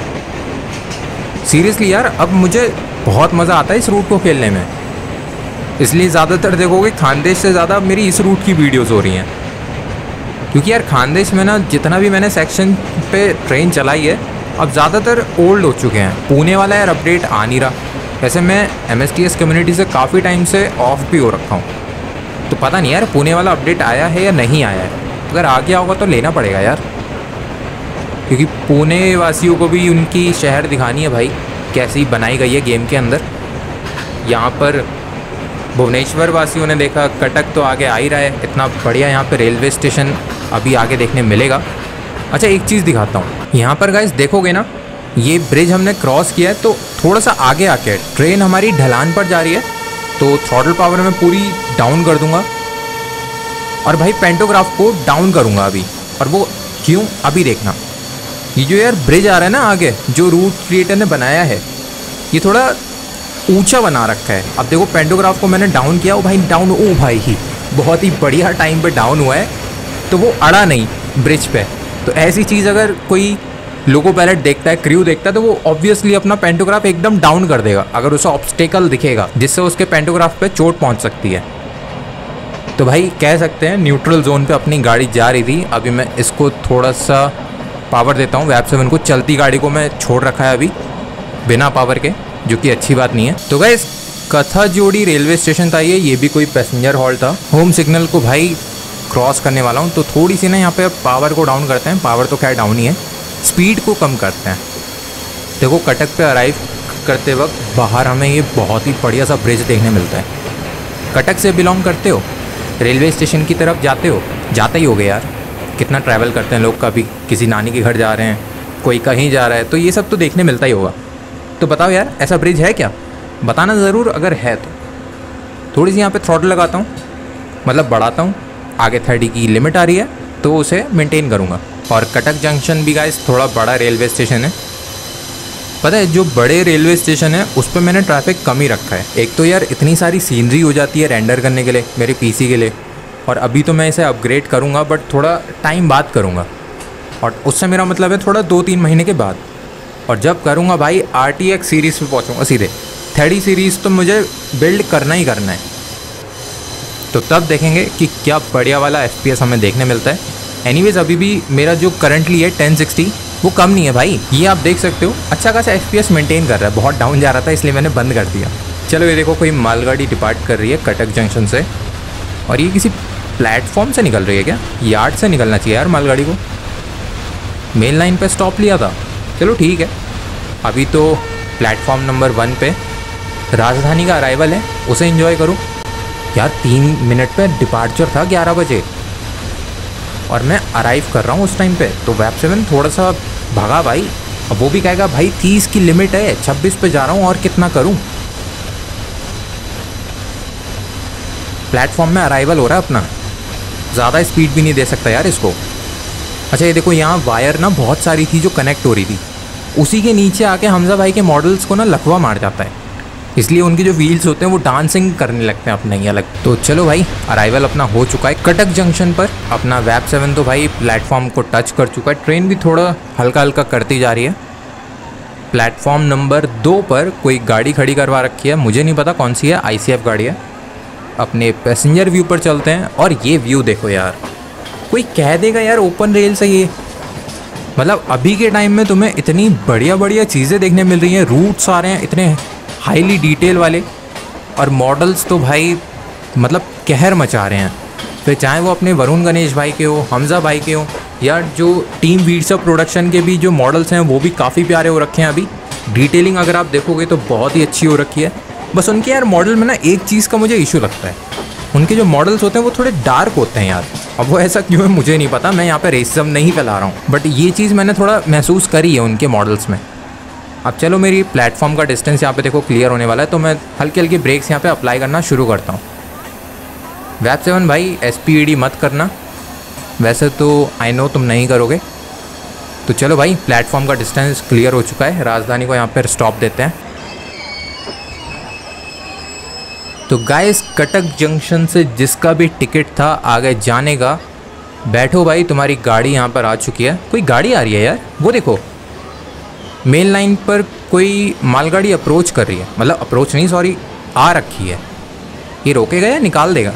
सीरियसली यार अब मुझे बहुत मज़ा आता है इस रूट को खेलने में, इसलिए ज़्यादातर देखोगे खानदेश से ज़्यादा मेरी इस रूट की वीडियोस हो रही हैं, क्योंकि यार खानदेश में ना जितना भी मैंने सेक्शन पे ट्रेन चलाई है अब ज़्यादातर ओल्ड हो चुके हैं। पुणे वाला यार अपडेट आ नहीं रहा। वैसे मैं MSTS कम्युनिटी से काफ़ी टाइम से ऑफ भी हो रखा हूँ, तो पता नहीं यार पुणे वाला अपडेट आया है या नहीं आया है। अगर आ गया होगा तो लेना पड़ेगा यार, क्योंकि पुणे वासियों को भी उनकी शहर दिखानी है भाई, कैसी बनाई गई है गेम के अंदर। यहाँ पर भुवनेश्वर वासियों ने देखा, कटक तो आगे आ ही रहा है, इतना बढ़िया यहाँ पे रेलवे स्टेशन अभी आगे देखने मिलेगा। अच्छा एक चीज़ दिखाता हूँ, यहाँ पर गाइस देखोगे ना, ये ब्रिज हमने क्रॉस किया है तो थोड़ा सा आगे आके ट्रेन हमारी ढलान पर जा रही है, तो थ्रॉटल पावर में पूरी डाउन कर दूंगा और भाई पेंटोग्राफ को डाउन करूँगा अभी। और वो क्यों, अभी देखना। ये जो यार ब्रिज आ रहा है ना आगे, जो रूट क्रिएटर ने बनाया है, ये थोड़ा ऊंचा बना रखा है। अब देखो पेंटोग्राफ को मैंने डाउन किया, ओ भाई डाउन, ओ भाई ही बहुत ही बढ़िया टाइम पे डाउन हुआ है, तो वो अड़ा नहीं ब्रिज पे। तो ऐसी चीज़ अगर कोई लोको पायलट देखता है, क्रू देखता है, तो वो ऑब्वियसली अपना पेंटोग्राफ एकदम डाउन कर देगा अगर उसे ऑब्स्टेकल दिखेगा जिससे उसके पेंटोग्राफ पे चोट पहुंच सकती है। तो भाई कह सकते हैं न्यूट्रल जोन पे अपनी गाड़ी जा रही थी। अभी मैं इसको थोड़ा सा पावर देता हूँ, वैप 7 को। चलती गाड़ी को मैं छोड़ रखा है अभी बिना पावर के, जो कि अच्छी बात नहीं है। तो गाइस कथाजोड़ी रेलवे स्टेशन था ये भी कोई पैसेंजर हॉल था। होम सिग्नल को भाई क्रॉस करने वाला हूँ, तो थोड़ी सी ना यहाँ पे पावर को डाउन करते हैं। पावर तो खैर डाउन ही है, स्पीड को कम करते हैं। देखो कटक पे अराइव करते वक्त बाहर हमें ये बहुत ही बढ़िया सा ब्रिज देखने मिलता है। कटक से बिलोंग करते हो, रेलवे स्टेशन की तरफ जाते हो, जाते ही होगे यार, कितना ट्रैवल करते हैं लोग, कभी किसी नानी के घर जा रहे हैं, कोई कहीं जा रहा है, तो ये सब तो देखने मिलता ही होगा। तो बताओ यार ऐसा ब्रिज है क्या, बताना ज़रूर अगर है तो। थोड़ी सी यहाँ पे थ्रॉटल लगाता हूँ, मतलब बढ़ाता हूँ, आगे 30 की लिमिट आ रही है तो उसे मेंटेन करूँगा। और कटक जंक्शन भी गाइस थोड़ा बड़ा रेलवे स्टेशन है। पता है जो बड़े रेलवे स्टेशन है उस पर मैंने ट्रैफिक कम ही रखा है। एक तो यार इतनी सारी सीनरी हो जाती है रेंडर करने के लिए मेरे पीसी के लिए, और अभी तो मैं इसे अपग्रेड करूँगा बट थोड़ा टाइम बाद करूँगा, और उससे मेरा मतलब है थोड़ा 2-3 महीने के बाद। और जब करूँगा भाई RTX सीरीज़ पे पहुँचूँगा सीधे। 30 सीरीज़ तो मुझे बिल्ड करना ही करना है, तो तब देखेंगे कि क्या बढ़िया वाला FPS हमें देखने मिलता है। एनीवेज अभी भी मेरा जो करंटली है 1060 वो कम नहीं है भाई, ये आप देख सकते हो अच्छा खासा FPS मेंटेन कर रहा है। बहुत डाउन जा रहा था इसलिए मैंने बंद कर दिया। चलो ये देखो कोई मालगाड़ी डिपार्ट कर रही है कटक जंक्शन से, और ये किसी प्लेटफॉर्म से निकल रही है क्या, यार्ड से निकलना चाहिए यार मालगाड़ी को। मेन लाइन पे स्टॉप लिया था, चलो ठीक है। अभी तो प्लेटफॉर्म नंबर 1 पे राजधानी का अराइवल है, उसे एंजॉय करूँ यार। 3 मिनट पे डिपार्चर था 11 बजे और मैं अराइव कर रहा हूँ उस टाइम पे, तो वैप 7 थोड़ा सा भगा भाई। अब वो भी कहेगा भाई 30 की लिमिट है, 26 पे जा रहा हूँ और कितना करूँ। प्लेटफॉर्म में अराइवल हो रहा है अपना, ज़्यादा स्पीड भी नहीं दे सकता यार इसको। अच्छा ये देखो यहाँ वायर ना बहुत सारी थी जो कनेक्ट हो रही थी, उसी के नीचे आके हमजा भाई के मॉडल्स को ना लकवा मार जाता है, इसलिए उनके जो व्हील्स होते हैं वो डांसिंग करने लगते हैं अपने ही अलग। तो चलो भाई अराइवल अपना हो चुका है कटक जंक्शन पर। अपना वैप 7 तो भाई प्लेटफॉर्म को टच कर चुका है, ट्रेन भी थोड़ा हल्का हल्का करती जा रही है। प्लेटफॉर्म नंबर 2 पर कोई गाड़ी खड़ी करवा रखी है, मुझे नहीं पता कौन सी है, ICF गाड़ी है। अपने पैसेंजर व्यू पर चलते हैं, और ये व्यू देखो यार, कोई कह देगा यार ओपन रेल से ये, मतलब अभी के टाइम में तुम्हें इतनी बढ़िया बढ़िया चीज़ें देखने मिल रही हैं, रूट्स आ रहे हैं इतने हाईली डिटेल वाले, और मॉडल्स तो भाई मतलब कहर मचा रहे हैं। फिर चाहे वो अपने वरुण गणेश भाई के हो, हमजा भाई के हो, या जो टीम वीरसा प्रोडक्शन के भी जो मॉडल्स हैं वो भी काफ़ी प्यारे हो रखे हैं। अभी डिटेलिंग अगर आप देखोगे तो बहुत ही अच्छी हो रखी है। बस उनके यार मॉडल में ना एक चीज़ का मुझे इशू लगता है, उनके जो मॉडल्स होते हैं वो थोड़े डार्क होते हैं यार। अब वो ऐसा क्यों है मुझे नहीं पता, मैं यहाँ पे रेसिज्म नहीं फैला रहा हूँ, बट ये चीज़ मैंने थोड़ा महसूस करी है उनके मॉडल्स में। अब चलो मेरी प्लेटफॉर्म का डिस्टेंस यहाँ पे देखो क्लियर होने वाला है, तो मैं हल्के हल्के ब्रेक्स यहाँ पे अप्लाई करना शुरू करता हूँ। वैप 7 भाई SPED मत करना, वैसे तो आई नो तुम नहीं करोगे, तो चलो भाई, प्लेटफॉर्म का डिस्टेंस क्लियर हो चुका है, राजधानी को यहाँ पर स्टॉप देते हैं। तो गाइस, कटक जंक्शन से जिसका भी टिकट था आगे जाने का, बैठो भाई, तुम्हारी गाड़ी यहाँ पर आ चुकी है। कोई गाड़ी आ रही है यार, वो देखो, मेन लाइन पर कोई मालगाड़ी अप्रोच कर रही है, मतलब अप्रोच नहीं, सॉरी, आ रखी है। ये रोकेगा या निकाल देगा?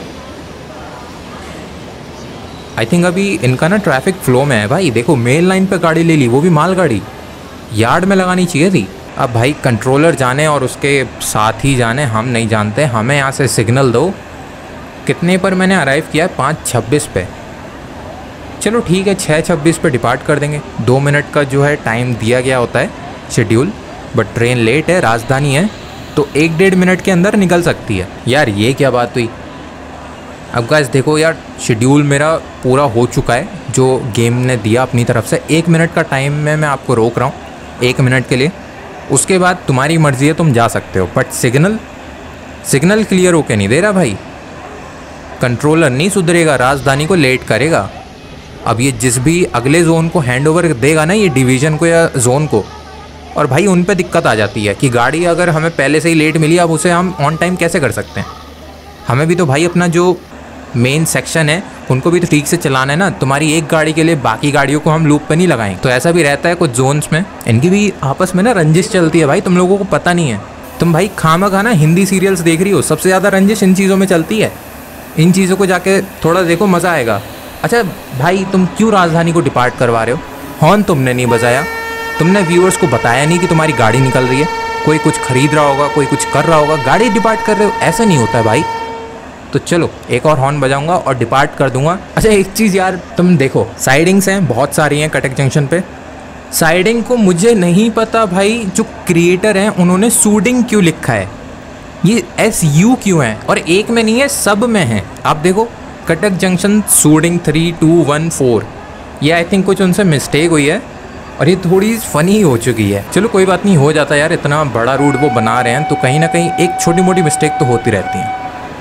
आई थिंक अभी इनका ना ट्रैफिक फ्लो में है भाई। देखो, मेन लाइन पे गाड़ी ले ली, वो भी मालगाड़ी, यार्ड में लगानी चाहिए थी। अब भाई कंट्रोलर जाने और उसके साथ ही जाने, हम नहीं जानते। हमें यहाँ से सिग्नल दो। कितने पर मैंने अराइव किया है? 5:26 पे। चलो ठीक है, 6:26 पे डिपार्ट कर देंगे। 2 मिनट का जो है टाइम दिया गया होता है शेड्यूल, बट ट्रेन लेट है, राजधानी है, तो 1-1.5 मिनट के अंदर निकल सकती है। यार ये क्या बात हुई? अब गाइस देखो यार, शेड्यूल मेरा पूरा हो चुका है जो गेम ने दिया अपनी तरफ से। 1 मिनट का टाइम में मैं आपको रोक रहा हूँ, 1 मिनट के लिए। उसके बाद तुम्हारी मर्ज़ी है, तुम जा सकते हो, बट सिग्नल क्लियर होके नहीं दे रहा भाई। कंट्रोलर नहीं सुधरेगा, राजधानी को लेट करेगा। अब ये जिस भी अगले जोन को हैंड ओवर देगा ना, ये डिवीज़न को या जोन को, और भाई उन पे दिक्कत आ जाती है कि गाड़ी अगर हमें पहले से ही लेट मिली, अब उसे हम ऑन टाइम कैसे कर सकते हैं? हमें भी तो भाई अपना जो मेन सेक्शन है उनको भी तो ठीक से चलाना है ना। तुम्हारी एक गाड़ी के लिए बाकी गाड़ियों को हम लूप पे नहीं लगाएंगे। तो ऐसा भी रहता है कुछ जोन्स में, इनकी भी आपस में ना रंजिश चलती है भाई, तुम लोगों को पता नहीं है। तुम भाई खामखा ना हिंदी सीरियल्स देख रही हो, सबसे ज़्यादा रंजिश इन चीज़ों में चलती है। इन चीज़ों को जाके थोड़ा देखो, मज़ा आएगा। अच्छा भाई, तुम क्यों राजधानी को डिपार्ट करवा रहे हो? हॉर्न तुमने नहीं बजाया, तुमने व्यूअर्स को बताया नहीं कि तुम्हारी गाड़ी निकल रही है। कोई कुछ खरीद रहा होगा, कोई कुछ कर रहा होगा, गाड़ी डिपार्ट कर रहे हो, ऐसा नहीं होता है भाई। तो चलो एक और हॉर्न बजाऊंगा और डिपार्ट कर दूंगा। अच्छा एक चीज़ यार, तुम देखो, साइडिंग्स हैं बहुत सारी हैं कटक जंक्शन पे। साइडिंग को मुझे नहीं पता भाई, जो क्रिएटर हैं उन्होंने सूडिंग क्यों लिखा है, ये SU क्यों है, और एक में नहीं है, सब में है। आप देखो, कटक जंक्शन सूडिंग 3214, ये आई थिंक कुछ उनसे मिस्टेक हुई है और ये थोड़ी फ़नी हो चुकी है। चलो कोई बात नहीं, हो जाता यार, इतना बड़ा रूट वो बना रहे हैं तो कहीं ना कहीं एक छोटी मोटी मिस्टेक तो होती रहती है।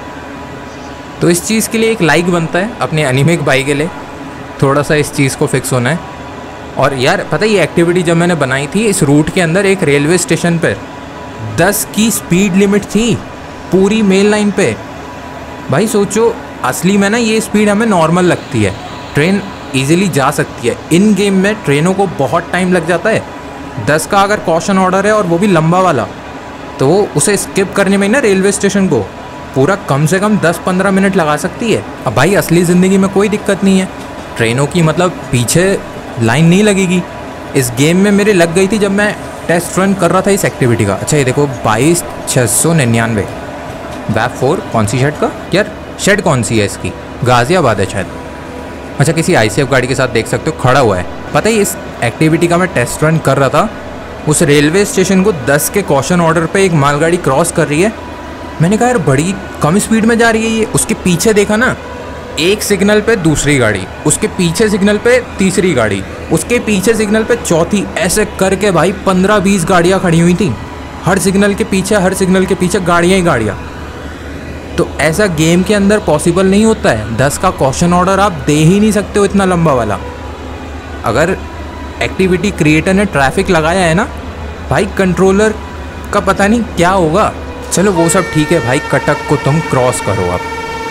तो इस चीज़ के लिए एक लाइक बनता है अपने एनिमिक भाई के लिए, थोड़ा सा इस चीज़ को फिक्स होना है। और यार पता है, ये एक्टिविटी जब मैंने बनाई थी, इस रूट के अंदर एक रेलवे स्टेशन पर 10 की स्पीड लिमिट थी पूरी मेन लाइन पे। भाई सोचो, असली में ना ये स्पीड हमें नॉर्मल लगती है, ट्रेन इजीली जा सकती है। इन गेम में ट्रेनों को बहुत टाइम लग जाता है। 10 का अगर कॉशन ऑर्डर है और वो भी लंबा वाला, तो उसे स्किप करने में ना रेलवे स्टेशन को पूरा कम से कम 10-15 मिनट लगा सकती है। अब भाई असली ज़िंदगी में कोई दिक्कत नहीं है, ट्रेनों की मतलब पीछे लाइन नहीं लगेगी। इस गेम में मेरे लग गई थी जब मैं टेस्ट रन कर रहा था इस एक्टिविटी का। अच्छा ये देखो, 22,699 वैप 4, कौन सी शेड का यार? शेड कौन सी है इसकी? गाज़ियाबाद है शायद। अच्छा किसी ICF गाड़ी के साथ देख सकते हो खड़ा हुआ है। पता है, इस एक्टिविटी का मैं टेस्ट रन कर रहा था, उस रेलवे स्टेशन को 10 के कॉशन ऑर्डर पे एक मालगाड़ी क्रॉस कर रही है। मैंने कहा यार बड़ी कम स्पीड में जा रही है ये। उसके पीछे देखा ना, एक सिग्नल पे दूसरी गाड़ी, उसके पीछे सिग्नल पे तीसरी गाड़ी, उसके पीछे सिग्नल पे चौथी, ऐसे करके भाई 15-20 गाड़ियाँ खड़ी हुई थी। हर सिग्नल के पीछे गाड़ियाँ ही गाड़ियाँ। तो ऐसा गेम के अंदर पॉसिबल नहीं होता है। 10 का कॉशन ऑर्डर आप दे ही नहीं सकते हो इतना लंबा वाला। अगर एक्टिविटी क्रिएटर ने ट्रैफिक लगाया है ना भाई, कंट्रोलर का पता नहीं क्या होगा। चलो वो सब ठीक है भाई, कटक को तुम क्रॉस करो। अब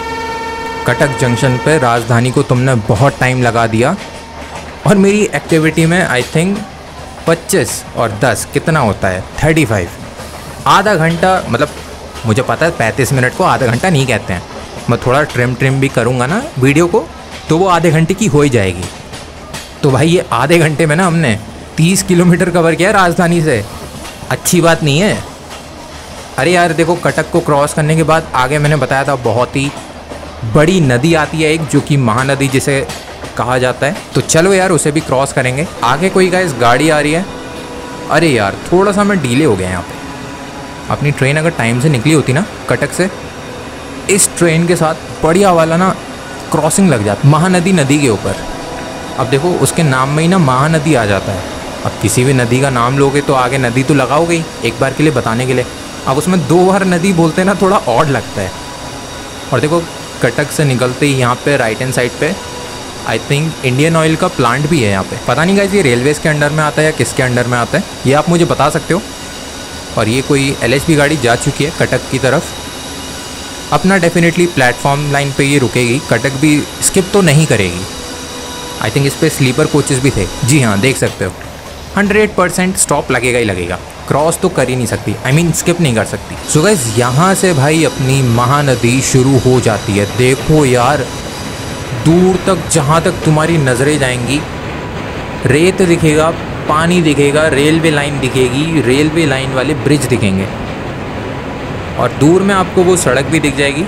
कटक जंक्शन पे राजधानी को तुमने बहुत टाइम लगा दिया, और मेरी एक्टिविटी में आई थिंक 25 और 10 कितना होता है? 35, आधा घंटा। मतलब मुझे पता है 35 मिनट को आधा घंटा नहीं कहते हैं। मैं थोड़ा ट्रिम भी करूँगा ना वीडियो को, तो वो आधे घंटे की हो ही जाएगी। तो भाई ये आधे घंटे में ना हमने 30 किलोमीटर कवर किया राजधानी से। अच्छी बात नहीं है। अरे यार देखो, कटक को क्रॉस करने के बाद आगे मैंने बताया था बहुत ही बड़ी नदी आती है एक, जो कि महानदी जिसे कहा जाता है। तो चलो यार उसे भी क्रॉस करेंगे। आगे कोई गाइस गाड़ी आ रही है। अरे यार थोड़ा सा मैं डीले हो गया यहाँ पे। अपनी ट्रेन अगर टाइम से निकली होती ना कटक से, इस ट्रेन के साथ बढ़िया वाला ना क्रॉसिंग लग जाता महानदी नदी के ऊपर। अब देखो उसके नाम में ही ना महानदी आ जाता है। अब किसी भी नदी का नाम लोगे तो आगे नदी तो लगाओगे ही एक बार के लिए बताने के लिए। अब उसमें 2 बार नदी बोलते हैं ना, थोड़ा ऑड लगता है। और देखो कटक से निकलते ही यहाँ पे राइट हैंड साइड पे आई थिंक इंडियन ऑयल का प्लांट भी है यहाँ पे। पता नहीं गाइस ये रेलवेज के अंडर में आता है या किसके अंडर में आता है, ये आप मुझे बता सकते हो। और ये कोई LHB गाड़ी जा चुकी है कटक की तरफ। अपना डेफिनेटली प्लेटफॉर्म लाइन पे ये रुकेगी, कटक भी स्किप तो नहीं करेगी। आई थिंक इस पर स्लीपर कोचेस भी थे। जी हाँ, देख सकते हो 100% स्टॉप लगेगा ही लगेगा, क्रॉस तो कर ही नहीं सकती, आई मीन स्किप नहीं कर सकती। सो गाइस यहाँ से भाई अपनी महानदी शुरू हो जाती है। देखो यार दूर तक, जहाँ तक तुम्हारी नज़रें जाएंगी रेत दिखेगा, पानी दिखेगा, रेलवे लाइन दिखेगी, रेलवे लाइन वाले ब्रिज दिखेंगे और दूर में आपको वो सड़क भी दिख जाएगी।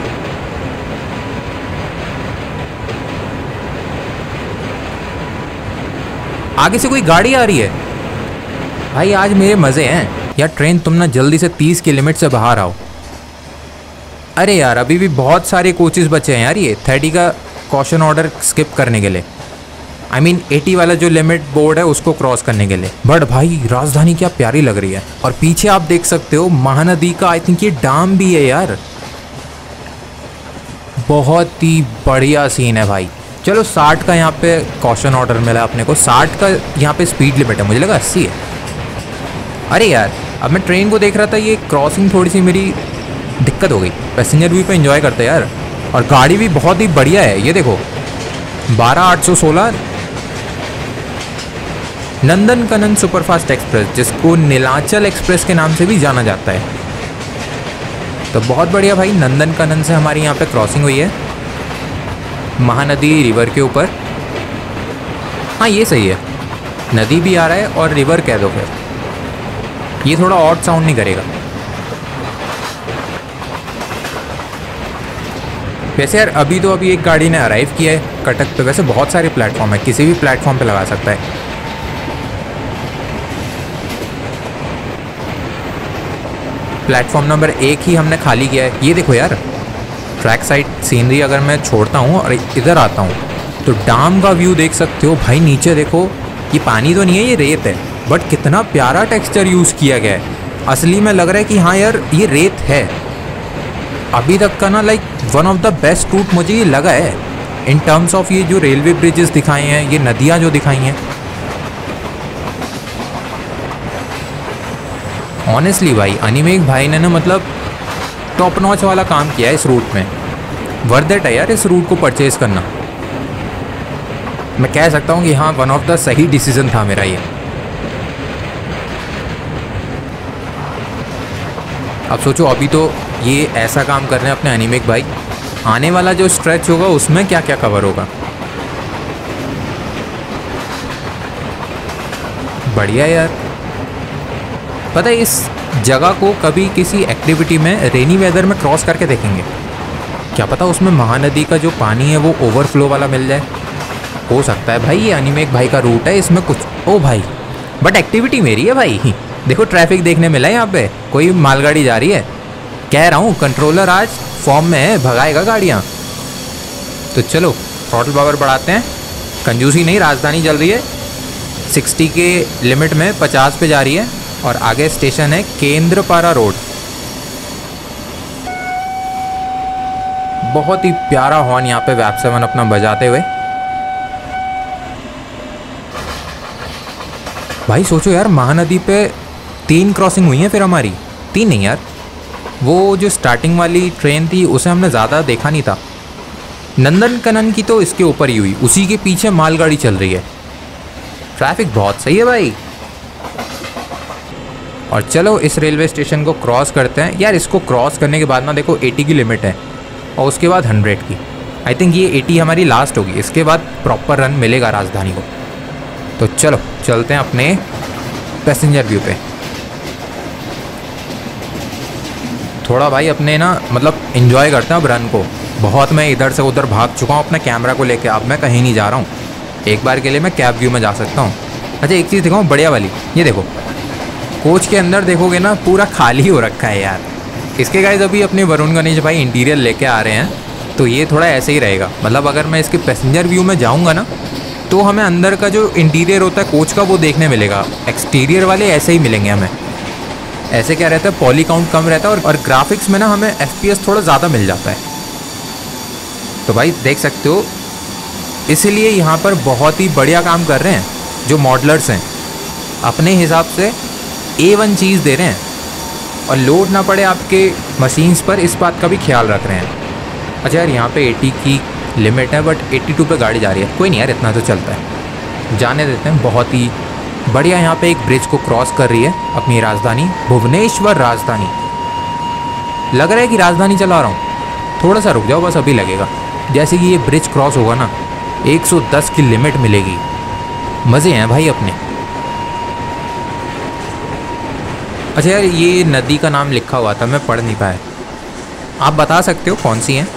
आगे से कोई गाड़ी आ रही है भाई, आज मेरे मज़े हैं यार। ट्रेन तुम ना जल्दी से 30 की लिमिट से बाहर आओ। अरे यार अभी भी बहुत सारे कोचेस बचे हैं यार, ये 30 का कॉशन ऑर्डर स्किप करने के लिए, आई मीन 80 वाला जो लिमिट बोर्ड है उसको क्रॉस करने के लिए। बट भाई राजधानी क्या प्यारी लग रही है। और पीछे आप देख सकते हो महानदी का, आई थिंक ये डैम भी है यार। बहुत ही बढ़िया सीन है भाई। चलो 60 का यहाँ पे कॉशन ऑर्डर मिला अपने को, 60 का यहाँ पे स्पीड लिमिट है, मुझे लगा 80 है। अरे यार अब मैं ट्रेन को देख रहा था, ये क्रॉसिंग थोड़ी सी मेरी दिक्कत हो गई। पैसेंजर व्यू पे एंजॉय करते हैं यार। और गाड़ी भी बहुत ही बढ़िया है, ये देखो 12816 नंदनकनन सुपरफास्ट एक्सप्रेस, जिसको नीलाचल एक्सप्रेस के नाम से भी जाना जाता है। तो बहुत बढ़िया भाई, नंदनकनन से हमारी यहाँ पे क्रॉसिंग हुई है महानदी रिवर के ऊपर। हाँ ये सही है, नदी भी आ रहा है और रिवर कह दो फिर, ये थोड़ा ऑड साउंड नहीं करेगा। वैसे यार अभी एक गाड़ी ने अराइव किया है कटक पे। वैसे बहुत सारे प्लेटफॉर्म है, किसी भी प्लेटफॉर्म पे लगा सकता है। प्लेटफॉर्म नंबर 1 ही हमने खाली किया है। ये देखो यार ट्रैक साइड सीनरी अगर मैं छोड़ता हूँ और इधर आता हूँ तो डैम का व्यू देख सकते हो भाई। नीचे देखो, ये पानी तो नहीं है, ये रेत है, बट कितना प्यारा टेक्सचर यूज़ किया गया है। असली में लग रहा है कि हाँ यार ये रेत है। अभी तक का ना like one of the best route मुझे ये लगा है इन टर्म्स ऑफ ये जो रेलवे ब्रिजेस दिखाए हैं, ये नदियाँ जो दिखाई हैं। ऑनेस्टली भाई अनिमेक भाई ने ना मतलब टॉप नॉच वाला काम किया है इस रूट में। वर्थ इट है यार इस रूट को परचेज़ करना। मैं कह सकता हूँ कि हाँ वन ऑफ द सही डिसीजन था मेरा ये। अब सोचो अभी तो ये ऐसा काम कर रहे हैं अपने अनिमेक भाई, आने वाला जो स्ट्रेच होगा उसमें क्या क्या कवर होगा। बढ़िया यार। पता है इस जगह को कभी किसी एक्टिविटी में रेनी वेदर में क्रॉस करके देखेंगे, क्या पता उसमें महानदी का जो पानी है वो ओवरफ्लो वाला मिल जाए। हो सकता है भाई, ये अनिमेक भाई का रूट है, इसमें कुछ ओ भाई, बट एक्टिविटी मेरी है भाई। देखो ट्रैफिक देखने मिला है यहाँ पे, कोई मालगाड़ी जा रही है। कह रहा हूँ कंट्रोलर आज फॉर्म में है, भगाएगा गाड़ियाँ। तो चलो थ्रॉटल पावर बढ़ाते हैं, कंजूसी नहीं, राजधानी चल रही है 60 के लिमिट में 50 पे जा रही है। और आगे स्टेशन है केंद्रपारा रोड। बहुत ही प्यारा हॉर्न यहाँ पे वैप 7 अपना बजाते हुए। भाई सोचो यार महानदी पे 3 क्रॉसिंग हुई हैं फिर हमारी। 3 नहीं यार, वो जो स्टार्टिंग वाली ट्रेन थी उसे हमने ज़्यादा देखा नहीं था। नंदनकनन की तो इसके ऊपर ही हुई, उसी के पीछे मालगाड़ी चल रही है। ट्रैफिक बहुत सही है भाई। और चलो इस रेलवे स्टेशन को क्रॉस करते हैं यार। इसको क्रॉस करने के बाद ना देखो 80 की लिमिट है और उसके बाद 100 की। आई थिंक ये 80 हमारी लास्ट होगी, इसके बाद प्रॉपर रन मिलेगा राजधानी को। तो चलो चलते हैं अपने पैसेंजर व्यू पे। थोड़ा भाई अपने ना मतलब एंजॉय करते हैं अब रन को। बहुत मैं इधर से उधर भाग चुका हूँ अपने कैमरा को लेके, अब मैं कहीं नहीं जा रहा हूँ। एक बार के लिए मैं कैब व्यू में जा सकता हूँ। अच्छा एक चीज़ दिखाऊँ बढ़िया वाली, ये देखो कोच के अंदर देखोगे ना पूरा खाली हो रखा है यार। इसके गाइस अभी अपने वरुण गणेश भाई इंटीरियर लेके आ रहे हैं, तो ये थोड़ा ऐसे ही रहेगा। मतलब अगर मैं इसके पैसेंजर व्यू में जाऊँगा ना तो हमें अंदर का जो इंटीरियर होता है कोच का वो देखने मिलेगा। एक्सटीरियर वाले ऐसे ही मिलेंगे हमें। ऐसे क्या रहता है, पॉली काउंट कम रहता है और ग्राफिक्स में ना हमें FPS थोड़ा ज़्यादा मिल जाता है। तो भाई देख सकते हो इसलिए यहाँ पर बहुत ही बढ़िया काम कर रहे हैं जो मॉडलर्स हैं, अपने हिसाब से A1 चीज़ दे रहे हैं और लोड ना पड़े आपके मशीन्स पर, इस बात का भी ख्याल रख रहे हैं। अच्छा यार, यहाँ पे 80 की लिमिट है बट 82 पे गाड़ी जा रही है। कोई नहीं यार, इतना तो चलता है, जाने देते हैं। बहुत ही बढ़िया यहाँ पे एक ब्रिज को क्रॉस कर रही है अपनी राजधानी भुवनेश्वर राजधानी। लग रहा है कि राजधानी चला रहा हूँ। थोड़ा सा रुक जाओ बस, अभी लगेगा। जैसे कि ये ब्रिज क्रॉस होगा ना, 110 की लिमिट मिलेगी। मज़े हैं भाई अपने। अच्छा यार, ये नदी का नाम लिखा हुआ था, मैं पढ़ नहीं पाया। आप बता सकते हो कौन सी है?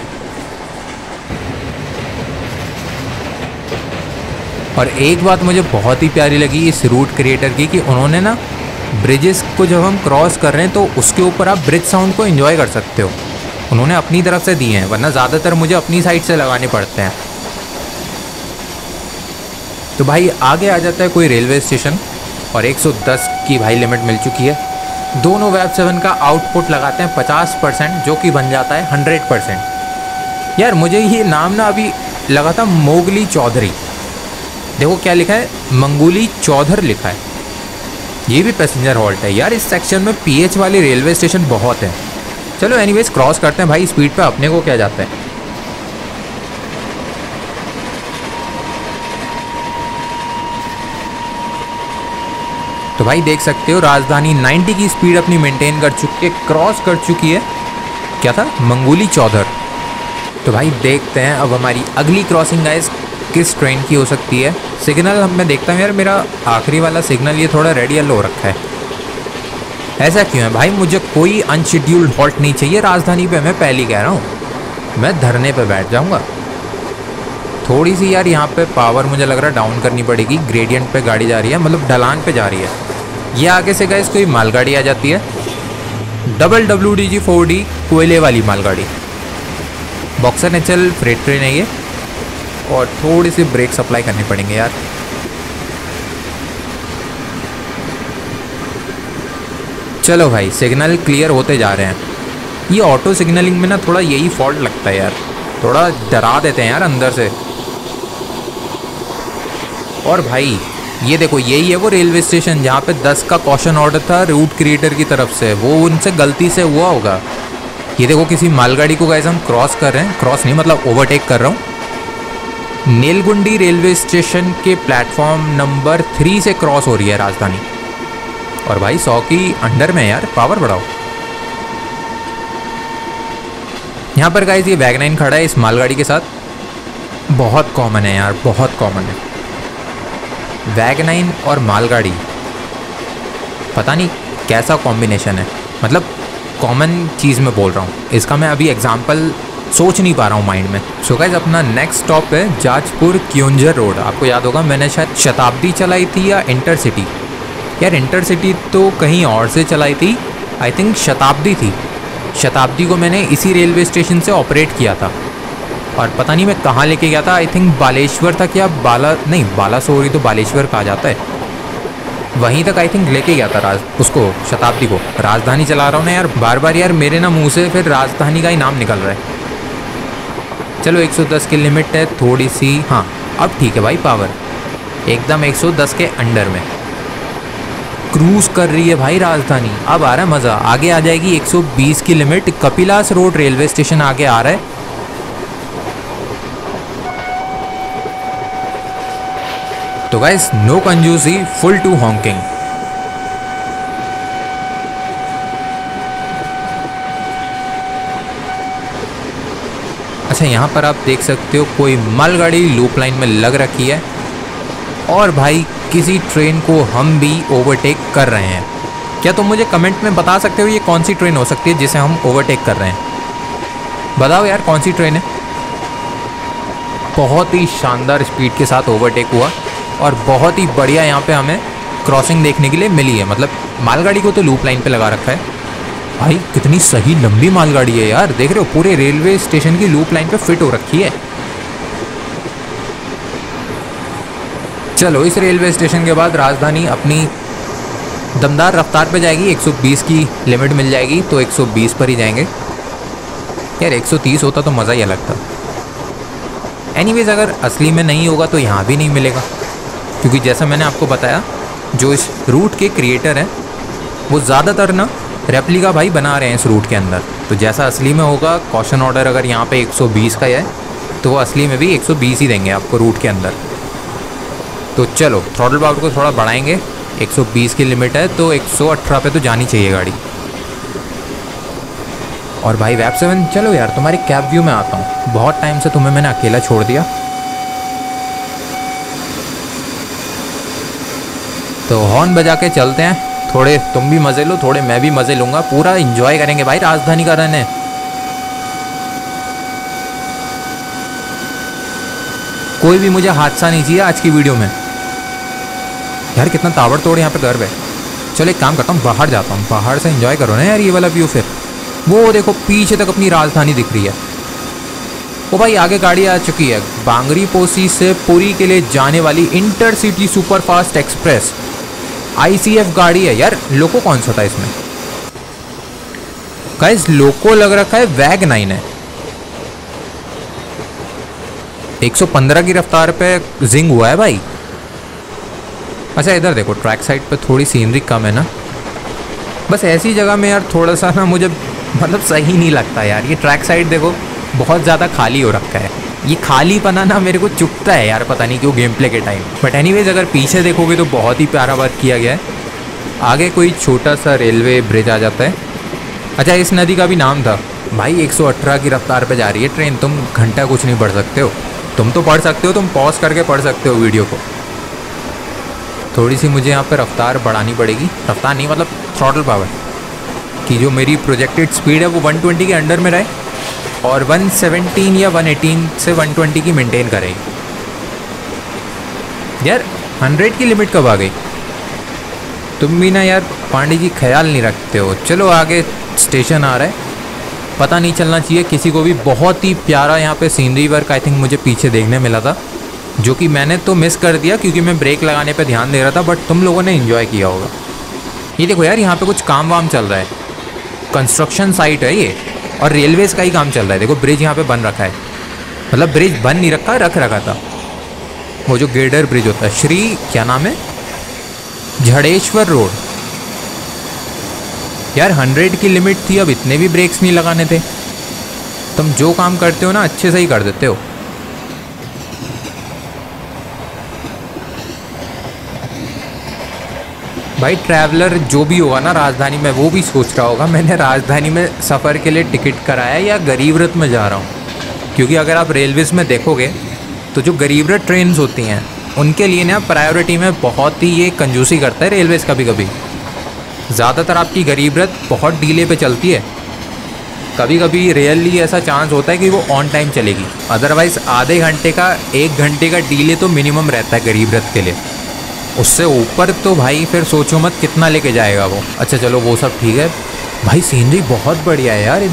और एक बात मुझे बहुत ही प्यारी लगी इस रूट क्रिएटर की, कि उन्होंने ना ब्रिजेस को जब हम क्रॉस कर रहे हैं तो उसके ऊपर आप ब्रिज साउंड को एंजॉय कर सकते हो। उन्होंने अपनी तरफ से दिए हैं, वरना ज़्यादातर मुझे अपनी साइड से लगाने पड़ते हैं। तो भाई आगे आ जाता है कोई रेलवे स्टेशन और 110 की भाई लिमिट मिल चुकी है। दोनों वेब 7 का आउटपुट लगाते हैं 50%, जो कि बन जाता है 100%। यार मुझे ये नाम ना अभी लगा था मोगली चौधरी, देखो क्या लिखा है, मंगूली चौधर लिखा है। ये भी पैसेंजर हॉल्ट है यार। इस सेक्शन में PH वाले रेलवे स्टेशन बहुत है। चलो एनीवेज क्रॉस करते हैं भाई, स्पीड पे अपने को क्या जाता है। तो भाई देख सकते हो राजधानी 90 की स्पीड अपनी मेंटेन कर चुकी है, क्रॉस कर चुकी है। क्या था? मंगूली चौधर। तो भाई देखते हैं अब हमारी अगली क्रॉसिंग गाइस किस ट्रेन की हो सकती है। सिग्नल मैं देखता हूँ यार, मेरा आखिरी वाला सिग्नल ये थोड़ा रेड येलो हो रखा है। ऐसा क्यों है भाई? मुझे कोई अनशेड्यूल्ड हॉल्ट नहीं चाहिए राजधानी पे, मैं पहले कह रहा हूँ। मैं धरने पे बैठ जाऊँगा। थोड़ी सी यार यहाँ पे पावर मुझे लग रहा है डाउन करनी पड़ेगी। ग्रेडियंट पे गाड़ी जा रही है, मतलब ढलान पे जा रही है। ये आगे से गाइस कोई मालगाड़ी आ जाती है, डबल WDG 4D कोयले वाली मालगाड़ी। बॉक्सर HL फ्रेट ट्रेन है ये, और थोड़ी सी ब्रेक सप्लाई करनी पड़ेंगे यार। चलो भाई सिग्नल क्लियर होते जा रहे हैं। ये ऑटो सिग्नलिंग में ना थोड़ा यही फॉल्ट लगता है यार, थोड़ा डरा देते हैं यार अंदर से। और भाई ये देखो, यही है वो रेलवे स्टेशन जहाँ पे 10 का कॉशन ऑर्डर था रूट क्रिएटर की तरफ से, वो उनसे गलती से हुआ होगा। ये देखो किसी मालगाड़ी को गाइस हम क्रॉस कर रहे हैं, क्रॉस नहीं मतलब ओवरटेक कर रहा हूँ। नेलगुंडी रेलवे स्टेशन के प्लेटफॉर्म नंबर 3 से क्रॉस हो रही है राजधानी। और भाई 100 की अंडर में यार, पावर बढ़ाओ। यहाँ पर गाइस ये वैगनाइन खड़ा है इस मालगाड़ी के साथ। बहुत कॉमन है यार, बहुत कॉमन है वैगनाइन और मालगाड़ी। पता नहीं कैसा कॉम्बिनेशन है, मतलब कॉमन चीज़ में बोल रहा हूँ। इसका मैं अभी एग्जांपल सोच नहीं पा रहा हूँ माइंड में। सो गाइस अपना नेक्स्ट स्टॉप है जाजपुर क्योंझर रोड। आपको याद होगा मैंने शायद शताब्दी चलाई थी या इंटरसिटी। यार इंटरसिटी तो कहीं और से चलाई थी, आई थिंक शताब्दी थी। शताब्दी को मैंने इसी रेलवे स्टेशन से ऑपरेट किया था, और पता नहीं मैं कहाँ लेके गया था। आई थिंक बालेश्वर था, क्या बालासोरी तो बालेश्वर कहा जाता है, वहीं तक आई थिंक लेके गया था उसको, शताब्दी को। राजधानी चला रहा हूँ ना यार बार बार, यार मेरे ना मुँह से फिर राजधानी का ही नाम निकल रहा है। चलो 110 की लिमिट है थोड़ी सी, हाँ अब ठीक है भाई, पावर एकदम 110 के अंडर में क्रूज कर रही है भाई राजधानी। अब आ रहा है मज़ा। आगे आ जाएगी 120 की limit, Kapilas road railway station आगे आ रहा है। तो गाइस नो कंजूसी, फुल टू हॉन्किंग। अच्छा यहाँ पर आप देख सकते हो कोई मालगाड़ी लूप लाइन में लग रखी है, और भाई किसी ट्रेन को हम भी ओवरटेक कर रहे हैं। क्या तुम मुझे कमेंट में बता सकते हो ये कौन सी ट्रेन हो सकती है जिसे हम ओवरटेक कर रहे हैं? बताओ यार कौन सी ट्रेन है। बहुत ही शानदार स्पीड के साथ ओवरटेक हुआ, और बहुत ही बढ़िया यहाँ पे हमें क्रॉसिंग देखने के लिए मिली है। मतलब मालगाड़ी को तो लूप लाइन पे लगा रखा है। भाई कितनी सही लंबी मालगाड़ी है यार, देख रहे हो पूरे रेलवे स्टेशन की लूप लाइन पे फिट हो रखी है। चलो इस रेलवे स्टेशन के बाद राजधानी अपनी दमदार रफ्तार पे जाएगी। 120 की लिमिट मिल जाएगी तो 120 पर ही जाएंगे। यार 130 होता तो मज़ा ही अलग था। एनीवेज़ अगर असली में नहीं होगा तो यहाँ भी नहीं मिलेगा, क्योंकि जैसा मैंने आपको बताया जो इस रूट के क्रिएटर हैं वो ज़्यादातर ना रेप्लिका भाई बना रहे हैं इस रूट के अंदर। तो जैसा असली में होगा, कॉशन ऑर्डर अगर यहाँ पे 120 का है तो वो असली में भी 120 ही देंगे आपको रूट के अंदर। तो चलो थ्रॉटल पावर को थोड़ा बढ़ाएंगे, 120 की लिमिट है तो 118 पे तो जानी चाहिए गाड़ी। और भाई वैप 7 चलो यार तुम्हारे कैब व्यू में आता हूँ, बहुत टाइम से तुम्हें मैंने अकेला छोड़ दिया। तो हॉर्न बजा के चलते हैं, थोड़े तुम भी मज़े लो, थोड़े मैं भी मज़े लूँगा, पूरा इंजॉय करेंगे भाई। राजधानी का रन है। कोई भी मुझे हादसा नहीं चाहिए आज की वीडियो में। यार कितना ताबड़तोड़ यहाँ पे गर्व है। चलो एक काम करता हूँ, बाहर जाता हूँ, बाहर से एंजॉय करो ना यार ये वाला व्यू। फिर वो देखो पीछे तक अपनी राजधानी दिख रही है। वो भाई आगे गाड़ी आ चुकी है, बांगरी पोसी से पुरी के लिए जाने वाली इंटरसिटी सुपरफास्ट एक्सप्रेस ICF गाड़ी है। यार लोको कौन सा था इसमें? गाइस लोको लग रखा है वैग 9 है। 115 की रफ्तार पे जिंग हुआ है भाई। अच्छा इधर देखो, ट्रैक साइड पे थोड़ी सीनरी कम है ना, बस ऐसी जगह में यार थोड़ा सा ना मुझे मतलब सही नहीं लगता यार। ये ट्रैक साइड देखो बहुत ज़्यादा खाली हो रखा है, ये खाली पना ना मेरे को चुभता है यार, पता नहीं क्यों गेम प्ले के टाइम। बट एनीवेज अगर पीछे देखोगे तो बहुत ही प्यारा वर्क किया गया है। आगे कोई छोटा सा रेलवे ब्रिज आ जाता है। अच्छा इस नदी का भी नाम था भाई। 118 की रफ्तार पे जा रही है ट्रेन, तुम घंटा कुछ नहीं पढ़ सकते हो। तुम तो पढ़ सकते हो, तुम पॉज करके पढ़ सकते हो वीडियो को। थोड़ी सी मुझे यहाँ पे रफ्तार बढ़ानी पड़ेगी, रफ्तार नहीं मतलब थ्रॉटल पावर कि जो मेरी प्रोजेक्टेड स्पीड है वो 120 के अंडर में रहे और 117 या 118 से 120 की मेंटेन करें। यार 100 की लिमिट कब आ गई? तुम भी ना यार पांडे जी ख्याल नहीं रखते हो। चलो आगे स्टेशन आ रहा है, पता नहीं चलना चाहिए किसी को भी। बहुत ही प्यारा यहाँ पे सीनरी वर्क आई थिंक मुझे पीछे देखने मिला था, जो कि मैंने तो मिस कर दिया क्योंकि मैं ब्रेक लगाने पे ध्यान दे रहा था, बट तुम लोगों ने एंजॉय किया होगा। ये देखो यार यहाँ पे कुछ काम वाम चल रहा है, कंस्ट्रक्शन साइट है ये और रेलवेज़ का ही काम चल रहा है। देखो ब्रिज यहाँ पे बन रखा है, मतलब ब्रिज बन नहीं रखा, रख रखा था। वो जो गेडर ब्रिज होता है, श्री क्या नाम है, झड़ेश्वर रोड। यार 100 की लिमिट थी, अब इतने भी ब्रेक्स नहीं लगाने थे। तुम जो काम करते हो ना अच्छे से ही कर देते हो। भाई ट्रैवलर जो भी होगा ना राजधानी में वो भी सोच रहा होगा मैंने राजधानी में सफ़र के लिए टिकट कराया या गरीब रथ में जा रहा हूँ। क्योंकि अगर आप रेलवेज़ में देखोगे तो जो गरीब रथ ट्रेन्स होती हैं उनके लिए ना प्रायोरिटी में बहुत ही ये कंजूसी करता है रेलवेज़। कभी कभी ज़्यादातर आपकी गरीब रथ बहुत डीले पे चलती है, कभी कभी रियली ऐसा चांस होता है कि वो ऑन टाइम चलेगी। अदरवाइज़ आधे घंटे का 1 घंटे का डीले तो मिनिमम रहता है गरीब रथ के लिए। उससे ऊपर तो भाई फिर सोचो मत कितना लेके जाएगा वो। अच्छा चलो वो सब ठीक है भाई, सीनरी बहुत बढ़िया है यार।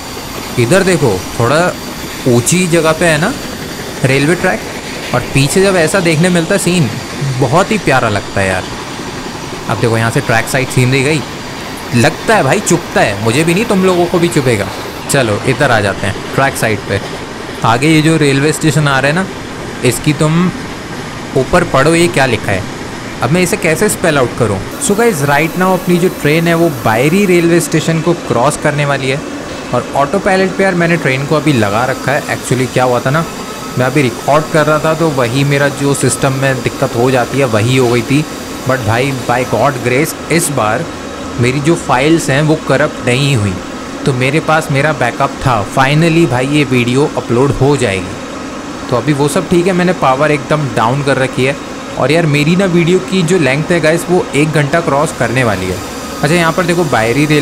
इधर देखो थोड़ा ऊंची जगह पे है ना रेलवे ट्रैक, और पीछे जब ऐसा देखने मिलता है सीन बहुत ही प्यारा लगता है यार। अब देखो यहाँ से ट्रैक साइड सीनरी गई, लगता है भाई चुभता है, मुझे भी नहीं तुम लोगों को भी चुभेगा। चलो इधर आ जाते हैं ट्रैक साइड पे। आगे ये जो रेलवे स्टेशन आ रहा है ना, इसकी तुम ऊपर पढ़ो ये क्या लिखा है। अब मैं इसे कैसे स्पेल आउट करूँ? सो गाइस राइट नाउ अपनी जो ट्रेन है वो बायरी रेलवे स्टेशन को क्रॉस करने वाली है। और ऑटो पायलट पे यार मैंने ट्रेन को अभी लगा रखा है। एक्चुअली क्या हुआ था ना, मैं अभी रिकॉर्ड कर रहा था तो वही मेरा जो सिस्टम में दिक्कत हो जाती है वही हो गई थी। बट भाई बाय गॉड ग्रेस इस बार मेरी जो फाइल्स हैं वो करप्ट नहीं हुई, तो मेरे पास मेरा बैकअप था। फाइनली भाई ये वीडियो अपलोड हो जाएगी। तो अभी वो सब ठीक है, मैंने पावर एकदम डाउन कर रखी है। और यार मेरी ना वीडियो की जो लेंथ है गाइस वो 1 घंटा क्रॉस करने वाली है। अच्छा यहाँ पर देखो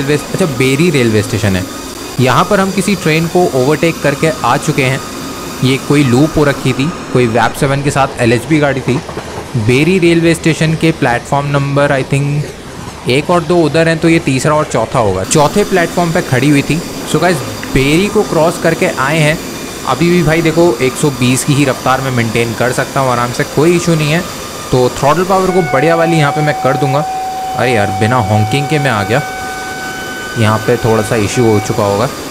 बेरी रेलवे स्टेशन है। यहाँ पर हम किसी ट्रेन को ओवरटेक करके आ चुके हैं। ये कोई लूप हो रखी थी, कोई वैप 7 के साथ LHB गाड़ी थी। बेरी रेलवे स्टेशन के प्लेटफॉर्म नंबर आई थिंक 1 और 2 उधर हैं, तो ये तीसरा और चौथा होगा। चौथे प्लेटफॉर्म पे खड़ी हुई थी। सो गाइस बेरी को क्रॉस करके आए हैं। अभी भी भाई देखो 120 की ही रफ्तार में मेंटेन कर सकता हूँ आराम से, कोई इशू नहीं है। तो थ्रॉटल पावर को बढ़िया वाली यहाँ पे मैं कर दूंगा। अरे यार बिना हॉन्किंग के मैं आ गया, यहाँ पे थोड़ा सा इशू हो चुका होगा।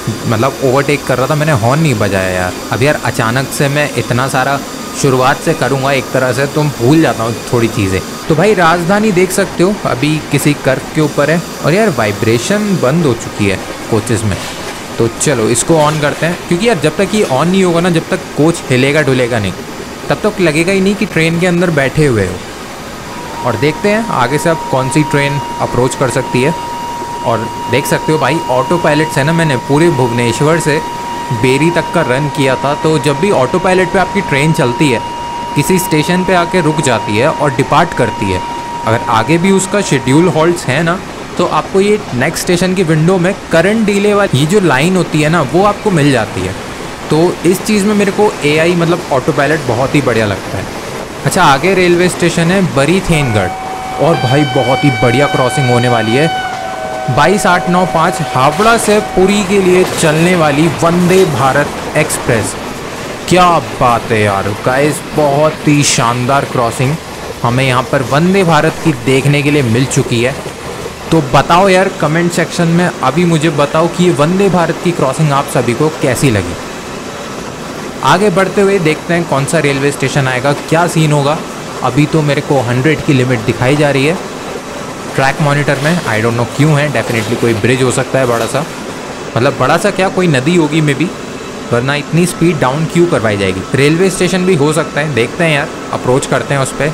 मतलब ओवरटेक कर रहा था, मैंने हॉर्न नहीं बजाया यार। अब यार अचानक से मैं इतना सारा शुरुआत से करूँगा एक तरह से, तो भूल जाता हूँ थोड़ी चीज़ें। तो भाई राजधानी देख सकते हो अभी किसी कर्व के ऊपर है, और यार वाइब्रेशन बंद हो चुकी है कोचेस में। तो चलो इसको ऑन करते हैं, क्योंकि यार जब तक ये ऑन नहीं होगा ना, जब तक कोच हिलेगा डुलेगा नहीं, तब तक लगेगा ही नहीं कि ट्रेन के अंदर बैठे हुए हो। और देखते हैं आगे से अब कौन सी ट्रेन अप्रोच कर सकती है। और देख सकते हो भाई ऑटो पायलट से ना मैंने पूरे भुवनेश्वर से बेरी तक का रन किया था। तो जब भी ऑटो पायलट पे आपकी ट्रेन चलती है, किसी स्टेशन पे आके रुक जाती है और डिपार्ट करती है, अगर आगे भी उसका शेड्यूल हॉल्ट्स है ना, तो आपको ये नेक्स्ट स्टेशन की विंडो में करंट डिले वाली ये जो लाइन होती है ना, वो आपको मिल जाती है। तो इस चीज़ में मेरे को AI मतलब ऑटो पायलट बहुत ही बढ़िया लगता है। अच्छा, आगे रेलवे स्टेशन है बरीथेनगढ़, और भाई बहुत ही बढ़िया क्रॉसिंग होने वाली है। 22895 हावड़ा से पुरी के लिए चलने वाली वंदे भारत एक्सप्रेस। क्या बात है यार गाइस, बहुत ही शानदार क्रॉसिंग हमें यहाँ पर वंदे भारत की देखने के लिए मिल चुकी है। तो बताओ यार कमेंट सेक्शन में अभी मुझे बताओ कि ये वंदे भारत की क्रॉसिंग आप सभी को कैसी लगी। आगे बढ़ते हुए देखते हैं कौन सा रेलवे स्टेशन आएगा, क्या सीन होगा। अभी तो मेरे को 100 की लिमिट दिखाई जा रही है ट्रैक मॉनिटर में, आई डोंट नो क्यों है। डेफिनेटली कोई ब्रिज हो सकता है बड़ा सा, मतलब बड़ा सा क्या, कोई नदी होगी मे बी, वरना इतनी स्पीड डाउन क्यों करवाई जाएगी। रेलवे स्टेशन भी हो सकता है, देखते हैं यार, अप्रोच करते हैं उस पर।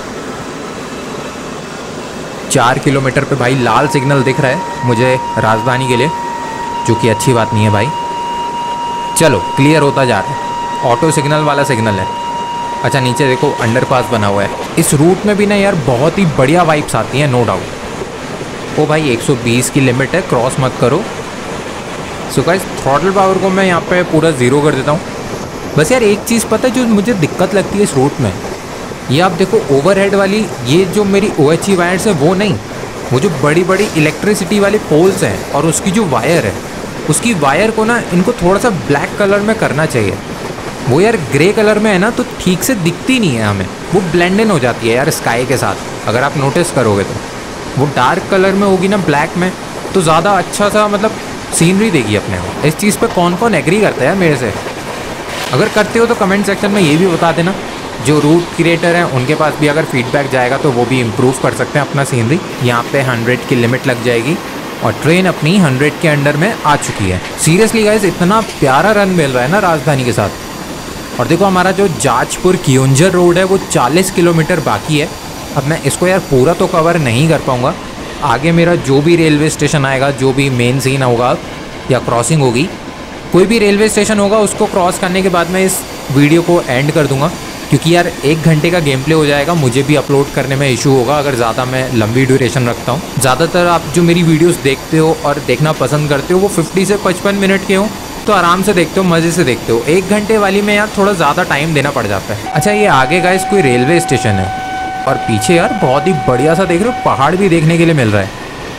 4 किलोमीटर पे भाई लाल सिग्नल दिख रहा है मुझे राजधानी के लिए, जो कि अच्छी बात नहीं है भाई। चलो क्लियर होता जा रहा है, ऑटो सिग्नल वाला सिग्नल है। अच्छा नीचे देखो अंडरपास बना हुआ है। इस रूट में भी ना यार बहुत ही बढ़िया वाइब्स आती हैं, नो डाउट। ओ भाई 120 की लिमिट है, क्रॉस मत करो। सो गाइस थ्रॉटल पावर को मैं यहाँ पे पूरा 0 कर देता हूँ। बस यार एक चीज़ पता है जो मुझे दिक्कत लगती है इस रूट में, ये आप देखो ओवरहेड वाली ये जो मेरी OHE वायर्स है वो नहीं, वो जो बड़ी बड़ी इलेक्ट्रिसिटी वाले पोल्स हैं और उसकी जो वायर है, उसकी वायर को ना इनको थोड़ा सा ब्लैक कलर में करना चाहिए। वो यार ग्रे कलर में है ना, तो ठीक से दिखती नहीं है हमें, वो ब्लेंड इन हो जाती है यार स्काई के साथ। अगर आप नोटिस करोगे तो वो डार्क कलर में होगी ना, ब्लैक में, तो ज़्यादा अच्छा सा मतलब सीनरी देगी अपने को। इस चीज़ पे कौन कौन एग्री करता है मेरे से? अगर करते हो तो कमेंट सेक्शन में ये भी बता देना। जो रूट क्रिएटर हैं उनके पास भी अगर फीडबैक जाएगा तो वो भी इम्प्रूव कर सकते हैं अपना सीनरी। यहाँ पे 100 की लिमिट लग जाएगी और ट्रेन अपनी 100 के अंडर में आ चुकी है। सीरियसली गाइस इतना प्यारा रन मिल रहा है ना राजधानी के साथ। और देखो हमारा जो जाजपुर कियोंझर रोड है वो 40 किलोमीटर बाकी है। अब मैं इसको यार पूरा तो कवर नहीं कर पाऊँगा। आगे मेरा जो भी रेलवे स्टेशन आएगा, जो भी मेन सीन होगा या क्रॉसिंग होगी, कोई भी रेलवे स्टेशन होगा, उसको क्रॉस करने के बाद मैं इस वीडियो को एंड कर दूंगा, क्योंकि यार 1 घंटे का गेम प्ले हो जाएगा, मुझे भी अपलोड करने में इशू होगा अगर ज़्यादा मैं लंबी ड्यूरेशन रखता हूँ। ज़्यादातर आप जो मेरी वीडियोस देखते हो और देखना पसंद करते हो वो 50 से 55 मिनट के हो, तो आराम से देखते हो, मज़े से देखते हो। 1 घंटे वाली में यार थोड़ा ज़्यादा टाइम देना पड़ जाता है। अच्छा ये आगे गाइस कोई रेलवे स्टेशन है और पीछे यार बहुत ही बढ़िया सा देख रहे हो पहाड़ भी देखने के लिए मिल रहा है।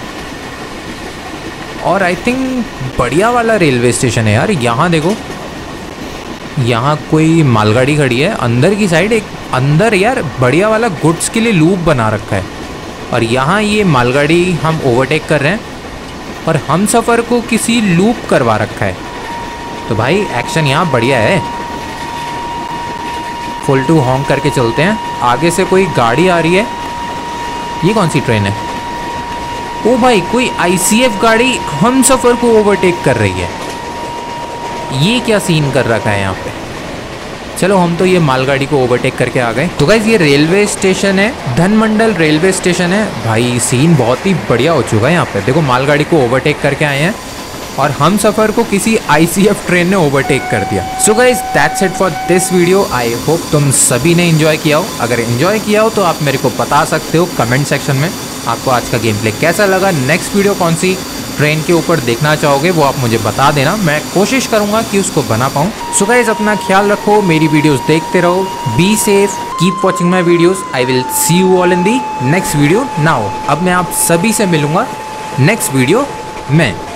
और आई थिंक बढ़िया वाला रेलवे स्टेशन है यार। यहाँ देखो, यहाँ कोई मालगाड़ी खड़ी है अंदर की साइड, एक अंदर यार बढ़िया वाला गुड्स के लिए लूप बना रखा है। और यहाँ ये मालगाड़ी हम ओवरटेक कर रहे हैं और हम सफ़र को किसी लूप करवा रखा है। तो भाई एक्शन यहाँ बढ़िया है। फुल टू हॉन्क करके चलते हैं। आगे से कोई गाड़ी आ रही है, ये कौन सी ट्रेन है? ओ भाई कोई ICF गाड़ी हम सफ़र को ओवरटेक कर रही है। ये क्या सीन कर रखा है यहाँ पे? चलो हम तो ये मालगाड़ी को ओवरटेक करके आ गए। तो गाइस ये रेलवे स्टेशन है, धनमंडल रेलवे स्टेशन है। भाई सीन बहुत ही बढ़िया हो चुका है यहाँ पे। देखो मालगाड़ी को ओवरटेक करके आए हैं और हम सफ़र को किसी ICF ट्रेन ने ओवरटेक कर दिया। So guys that's it for this video. I hope तुम सभी ने एंजॉय किया हो। अगर एंजॉय किया हो तो आप मेरे को बता सकते हो कमेंट सेक्शन में आपको आज का गेम प्ले कैसा लगा। नेक्स्ट वीडियो कौन सी ट्रेन के ऊपर देखना चाहोगे वो आप मुझे बता देना, मैं कोशिश करूंगा कि उसको बना पाऊँ। सो गाइस अपना ख्याल रखो, मेरी वीडियोस देखते रहो, be safe, keep watching my videos. I will see you all in the next video. Now अब मैं आप सभी से मिलूंगा नेक्स्ट वीडियो में।